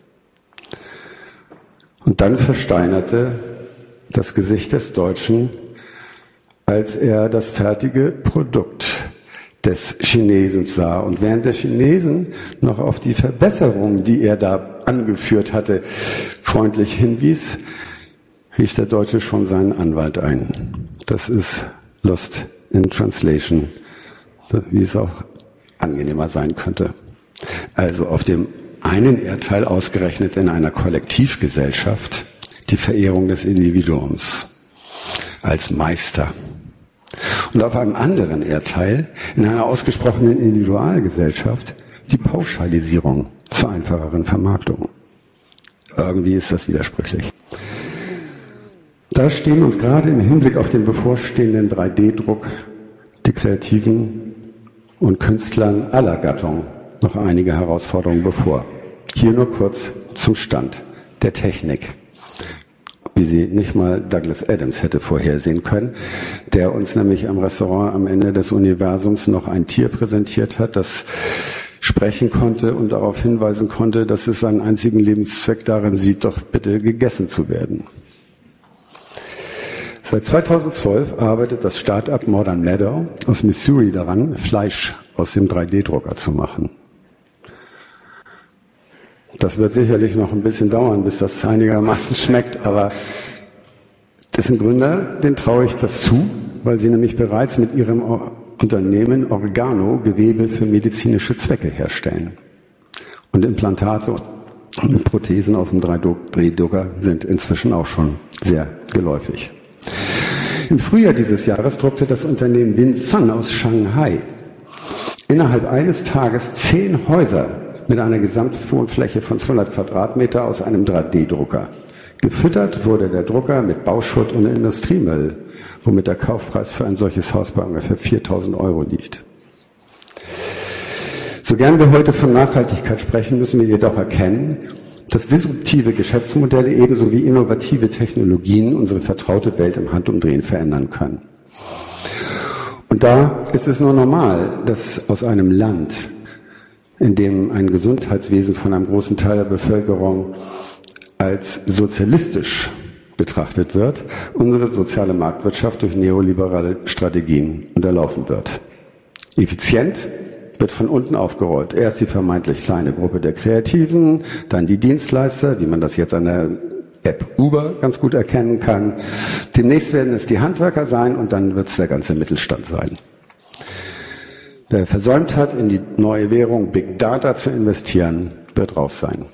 B: Und dann versteinerte das Gesicht des Deutschen, als er das fertige Produkt des Chinesen sah. Und während der Chinesen noch auf die Verbesserung, die er da angeführt hatte, freundlich hinwies, rief der Deutsche schon seinen Anwalt ein. Das ist Lost in Translation, wie es auch angenehmer sein könnte. Also auf dem einen Erdteil ausgerechnet in einer Kollektivgesellschaft die Verehrung des Individuums als Meister. Und auf einem anderen Erdteil, in einer ausgesprochenen Individualgesellschaft, die Pauschalisierung zur einfacheren Vermarktung. Irgendwie ist das widersprüchlich. Da stehen uns gerade im Hinblick auf den bevorstehenden 3D-Druck die Kreativen und Künstlern aller Gattungen noch einige Herausforderungen bevor. Hier nur kurz zum Stand der Technik, wie sie nicht mal Douglas Adams hätte vorhersehen können, der uns nämlich am Restaurant am Ende des Universums noch ein Tier präsentiert hat, das sprechen konnte und darauf hinweisen konnte, dass es seinen einzigen Lebenszweck darin sieht, doch bitte gegessen zu werden. Seit 2012 arbeitet das Start-up Modern Meadow aus Missouri daran, Fleisch aus dem 3D-Drucker zu machen. Das wird sicherlich noch ein bisschen dauern, bis das einigermaßen schmeckt, aber dessen Gründer, den traue ich das zu, weil sie nämlich bereits mit ihrem Unternehmen Organo Gewebe für medizinische Zwecke herstellen. Und Implantate und Prothesen aus dem 3D-Drucker sind inzwischen auch schon sehr geläufig. Im Frühjahr dieses Jahres druckte das Unternehmen Winsun aus Shanghai innerhalb eines Tages 10 Häuser mit einer Gesamtwohnfläche von 200 Quadratmeter aus einem 3D-Drucker. Gefüttert wurde der Drucker mit Bauschutt und Industriemüll, womit der Kaufpreis für ein solches Haus bei ungefähr 4.000 Euro liegt. So gern wir heute von Nachhaltigkeit sprechen, müssen wir jedoch erkennen, dass disruptive Geschäftsmodelle ebenso wie innovative Technologien unsere vertraute Welt im Handumdrehen verändern können. Und da ist es nur normal, dass aus einem Land, in dem ein Gesundheitswesen von einem großen Teil der Bevölkerung als sozialistisch betrachtet wird, unsere soziale Marktwirtschaft durch neoliberale Strategien unterlaufen wird. Effizient wird von unten aufgerollt. Erst die vermeintlich kleine Gruppe der Kreativen, dann die Dienstleister, wie man das jetzt an der App Uber ganz gut erkennen kann. Demnächst werden es die Handwerker sein und dann wird es der ganze Mittelstand sein. Wer versäumt hat, in die neue Währung Big Data zu investieren, wird raus sein.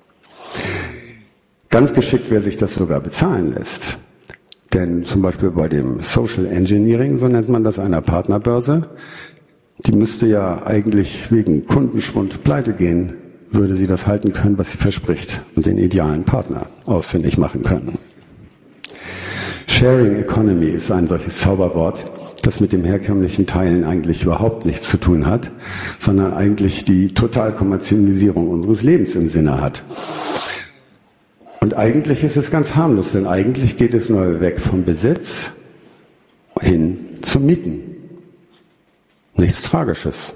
B: Ganz geschickt, wer sich das sogar bezahlen lässt. Denn zum Beispiel bei dem Social Engineering, so nennt man das, einer Partnerbörse, die müsste ja eigentlich wegen Kundenschwund pleite gehen, würde sie das halten können, was sie verspricht und den idealen Partner ausfindig machen können. Sharing Economy ist ein solches Zauberwort, das mit dem herkömmlichen Teilen eigentlich überhaupt nichts zu tun hat, sondern eigentlich die Totalkommerzialisierung unseres Lebens im Sinne hat. Und eigentlich ist es ganz harmlos, denn eigentlich geht es nur weg vom Besitz hin zum Mieten. Nichts Tragisches.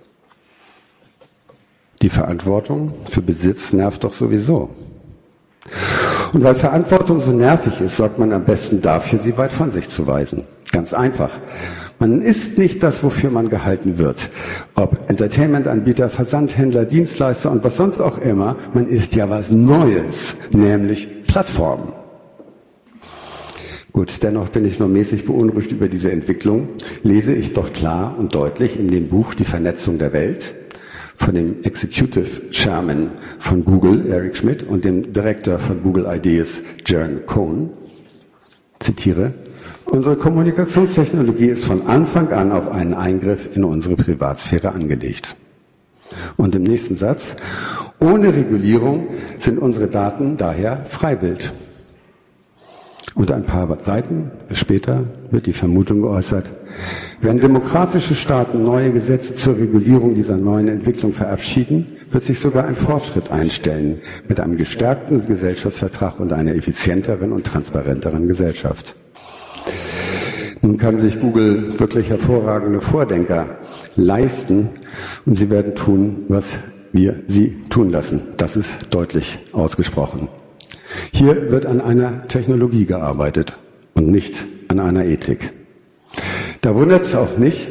B: Die Verantwortung für Besitz nervt doch sowieso. Und weil Verantwortung so nervig ist, sorgt man am besten dafür, sie weit von sich zu weisen. Ganz einfach. Man ist nicht das, wofür man gehalten wird. Ob Entertainment-Anbieter, Versandhändler, Dienstleister und was sonst auch immer, man ist ja was Neues, nämlich Plattformen. Gut, dennoch bin ich nur mäßig beunruhigt über diese Entwicklung, lese ich doch klar und deutlich in dem Buch Die Vernetzung der Welt von dem Executive Chairman von Google, Eric Schmidt, und dem Director von Google Ideas, Jaron Cohen, zitiere: Unsere Kommunikationstechnologie ist von Anfang an auf einen Eingriff in unsere Privatsphäre angelegt. Und im nächsten Satz: Ohne Regulierung sind unsere Daten daher Freiwild. Und ein paar Seiten später wird die Vermutung geäußert, wenn demokratische Staaten neue Gesetze zur Regulierung dieser neuen Entwicklung verabschieden, wird sich sogar ein Fortschritt einstellen mit einem gestärkten Gesellschaftsvertrag und einer effizienteren und transparenteren Gesellschaft. Nun kann sich Google wirklich hervorragende Vordenker leisten und sie werden tun, was wir sie tun lassen. Das ist deutlich ausgesprochen. Hier wird an einer Technologie gearbeitet und nicht an einer Ethik. Da wundert es auch nicht,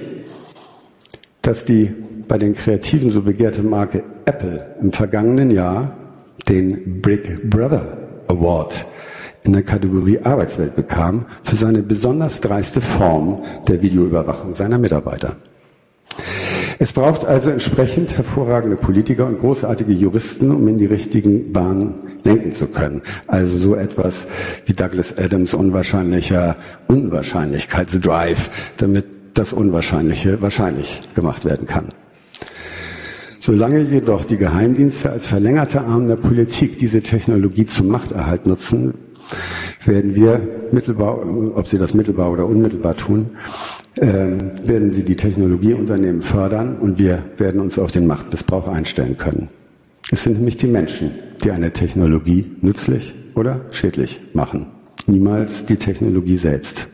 B: dass die bei den Kreativen so begehrte Marke Apple im vergangenen Jahr den Brick Brother Award in der Kategorie Arbeitswelt bekam für seine besonders dreiste Form der Videoüberwachung seiner Mitarbeiter. Es braucht also entsprechend hervorragende Politiker und großartige Juristen, um in die richtigen Bahnen lenken zu können. Also so etwas wie Douglas Adams' unwahrscheinlicher Unwahrscheinlichkeitsdrive, damit das Unwahrscheinliche wahrscheinlich gemacht werden kann. Solange jedoch die Geheimdienste als verlängerter Arm der Politik diese Technologie zum Machterhalt nutzen, werden wir mittelbar, ob sie das mittelbar oder unmittelbar tun, werden sie die Technologieunternehmen fördern und wir werden uns auf den Machtmissbrauch einstellen können. Es sind nämlich die Menschen, die eine Technologie nützlich oder schädlich machen. Niemals die Technologie selbst.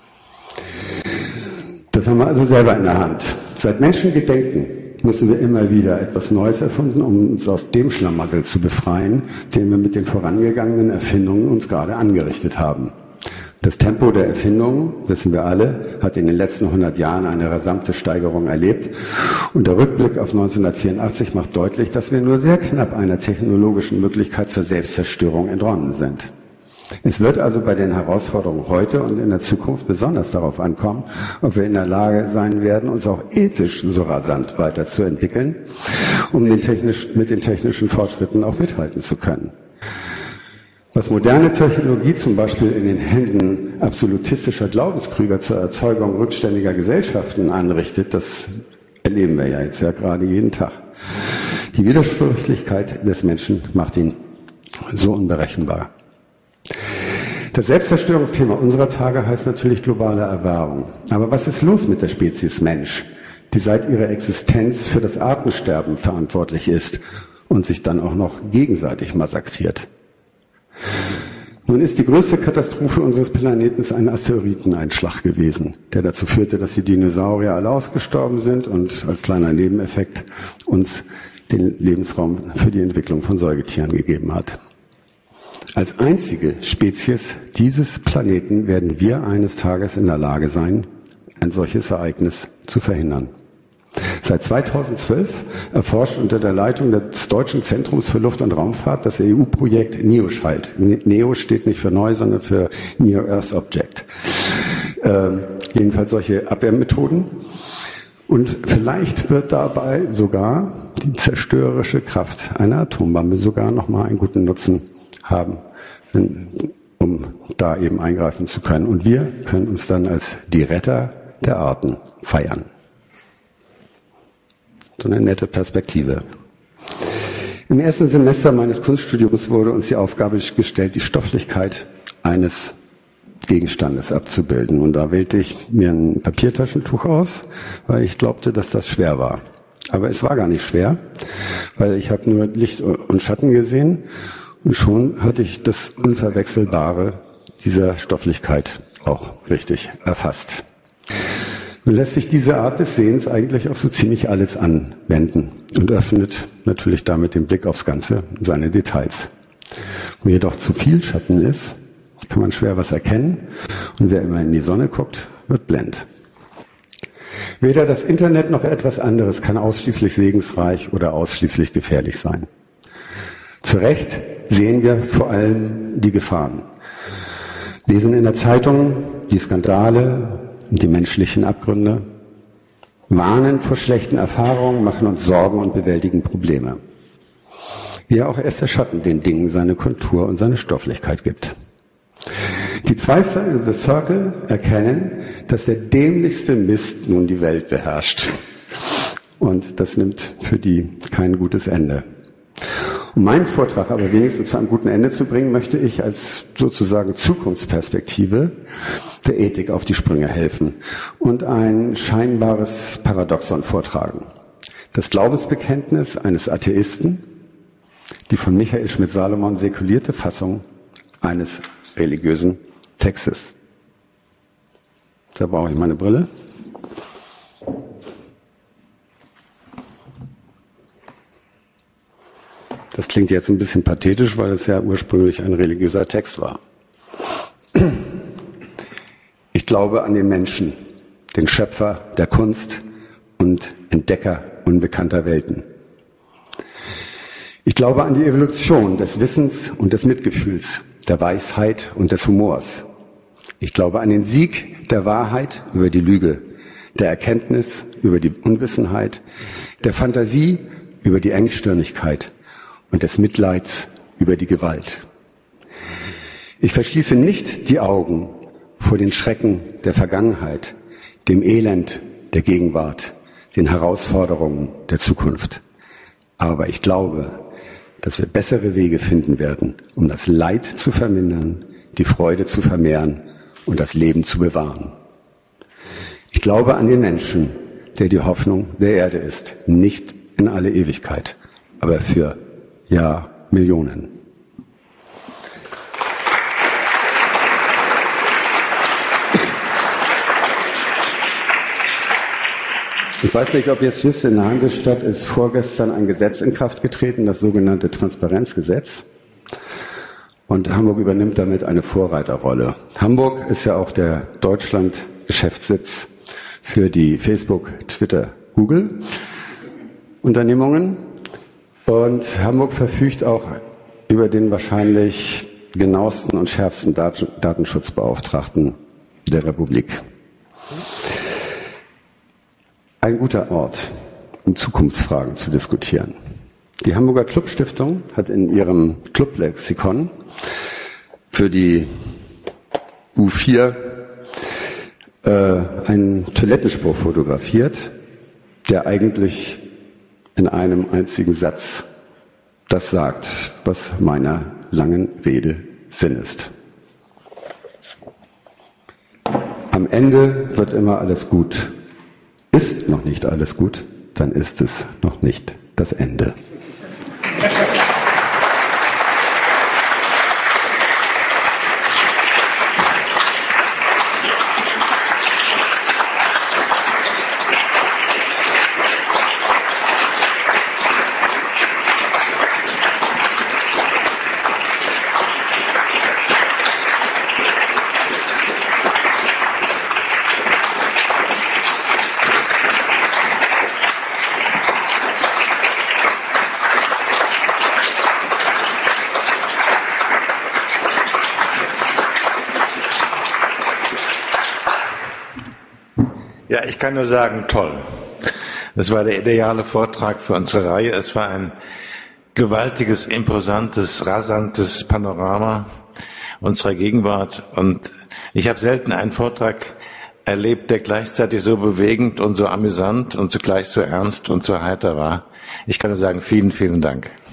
B: Das haben wir also selber in der Hand. Seit Menschengedenken müssen wir immer wieder etwas Neues erfinden, um uns aus dem Schlamassel zu befreien, den wir mit den vorangegangenen Erfindungen uns gerade angerichtet haben. Das Tempo der Erfindungen, wissen wir alle, hat in den letzten 100 Jahren eine rasante Steigerung erlebt. Und der Rückblick auf 1984 macht deutlich, dass wir nur sehr knapp einer technologischen Möglichkeit zur Selbstzerstörung entronnen sind. Es wird also bei den Herausforderungen heute und in der Zukunft besonders darauf ankommen, ob wir in der Lage sein werden, uns auch ethisch so rasant weiterzuentwickeln, um mit den technischen Fortschritten auch mithalten zu können. Was moderne Technologie zum Beispiel in den Händen absolutistischer Glaubenskrüger zur Erzeugung rückständiger Gesellschaften anrichtet, das erleben wir ja jetzt ja gerade jeden Tag. Die Widersprüchlichkeit des Menschen macht ihn so unberechenbar. Das Selbstzerstörungsthema unserer Tage heißt natürlich globale Erwärmung. Aber was ist los mit der Spezies Mensch, die seit ihrer Existenz für das Artensterben verantwortlich ist und sich dann auch noch gegenseitig massakriert? Nun ist die größte Katastrophe unseres Planeten ein Asteroideneinschlag gewesen, der dazu führte, dass die Dinosaurier alle ausgestorben sind und als kleiner Nebeneffekt uns den Lebensraum für die Entwicklung von Säugetieren gegeben hat. Als einzige Spezies dieses Planeten werden wir eines Tages in der Lage sein, ein solches Ereignis zu verhindern. Seit 2012 erforscht unter der Leitung des Deutschen Zentrums für Luft- und Raumfahrt das EU-Projekt NEOSCHALT. NEO steht nicht für neu, sondern für Near Earth Object. Jedenfalls solche Abwehrmethoden. Und vielleicht wird dabei sogar die zerstörerische Kraft einer Atombombe sogar nochmal einen guten Nutzen haben, um da eben eingreifen zu können. Und wir können uns dann als die Retter der Arten feiern. So eine nette Perspektive. Im ersten Semester meines Kunststudiums wurde uns die Aufgabe gestellt, die Stofflichkeit eines Gegenstandes abzubilden. Und da wählte ich mir ein Papiertaschentuch aus, weil ich glaubte, dass das schwer war. Aber es war gar nicht schwer, weil ich habe nur Licht und Schatten gesehen und schon hatte ich das Unverwechselbare dieser Stofflichkeit auch richtig erfasst. Nun lässt sich diese Art des Sehens eigentlich auf so ziemlich alles anwenden und öffnet natürlich damit den Blick aufs Ganze, seine Details. Wo jedoch zu viel Schatten ist, kann man schwer was erkennen und wer immer in die Sonne guckt, wird blind. Weder das Internet noch etwas anderes kann ausschließlich segensreich oder ausschließlich gefährlich sein. Zu Recht sehen wir vor allem die Gefahren. Lesen in der Zeitung die Skandale und die menschlichen Abgründe, warnen vor schlechten Erfahrungen, machen uns Sorgen und bewältigen Probleme. Wie auch erst der Schatten den Dingen seine Kontur und seine Stofflichkeit gibt. Die Zweifler in The Circle erkennen, dass der dämlichste Mist nun die Welt beherrscht. Und das nimmt für die kein gutes Ende. Um meinen Vortrag aber wenigstens zu einem guten Ende zu bringen, möchte ich als sozusagen Zukunftsperspektive der Ethik auf die Sprünge helfen und ein scheinbares Paradoxon vortragen. Das Glaubensbekenntnis eines Atheisten, die von Michael Schmidt-Salomon säkulierte Fassung eines religiösen Textes. Da brauche ich meine Brille. Das klingt jetzt ein bisschen pathetisch, weil es ja ursprünglich ein religiöser Text war. Ich glaube an den Menschen, den Schöpfer der Kunst und Entdecker unbekannter Welten. Ich glaube an die Evolution des Wissens und des Mitgefühls, der Weisheit und des Humors. Ich glaube an den Sieg der Wahrheit über die Lüge, der Erkenntnis über die Unwissenheit, der Fantasie über die Engstirnigkeit und des Mitleids über die Gewalt. Ich verschließe nicht die Augen vor den Schrecken der Vergangenheit, dem Elend der Gegenwart, den Herausforderungen der Zukunft. Aber ich glaube, dass wir bessere Wege finden werden, um das Leid zu vermindern, die Freude zu vermehren und das Leben zu bewahren. Ich glaube an den Menschen, der die Hoffnung der Erde ist, nicht in alle Ewigkeit, aber für Millionen. Ich weiß nicht, ob ihr es wisst, in der Hansestadt ist vorgestern ein Gesetz in Kraft getreten, das sogenannte Transparenzgesetz. Und Hamburg übernimmt damit eine Vorreiterrolle. Hamburg ist ja auch der Deutschland-Geschäftssitz für die Facebook, Twitter, Google Unternehmungen. Und Hamburg verfügt auch über den wahrscheinlich genauesten und schärfsten Datenschutzbeauftragten der Republik. Ein guter Ort, um Zukunftsfragen zu diskutieren. Die Hamburger Clubstiftung hat in ihrem Clublexikon für die U4 einen Toilettenspruch fotografiert, der eigentlich in einem einzigen Satz das sagt, was meiner langen Rede Sinn ist. Am Ende wird immer alles gut. Ist noch nicht alles gut, dann ist es noch nicht das Ende.
A: Ja, ich kann nur sagen, toll. Das war der ideale Vortrag für unsere Reihe. Es war ein gewaltiges, imposantes, rasantes Panorama unserer Gegenwart. Und ich habe selten einen Vortrag erlebt, der gleichzeitig so bewegend und so amüsant und zugleich so ernst und so heiter war. Ich kann nur sagen, vielen, vielen Dank.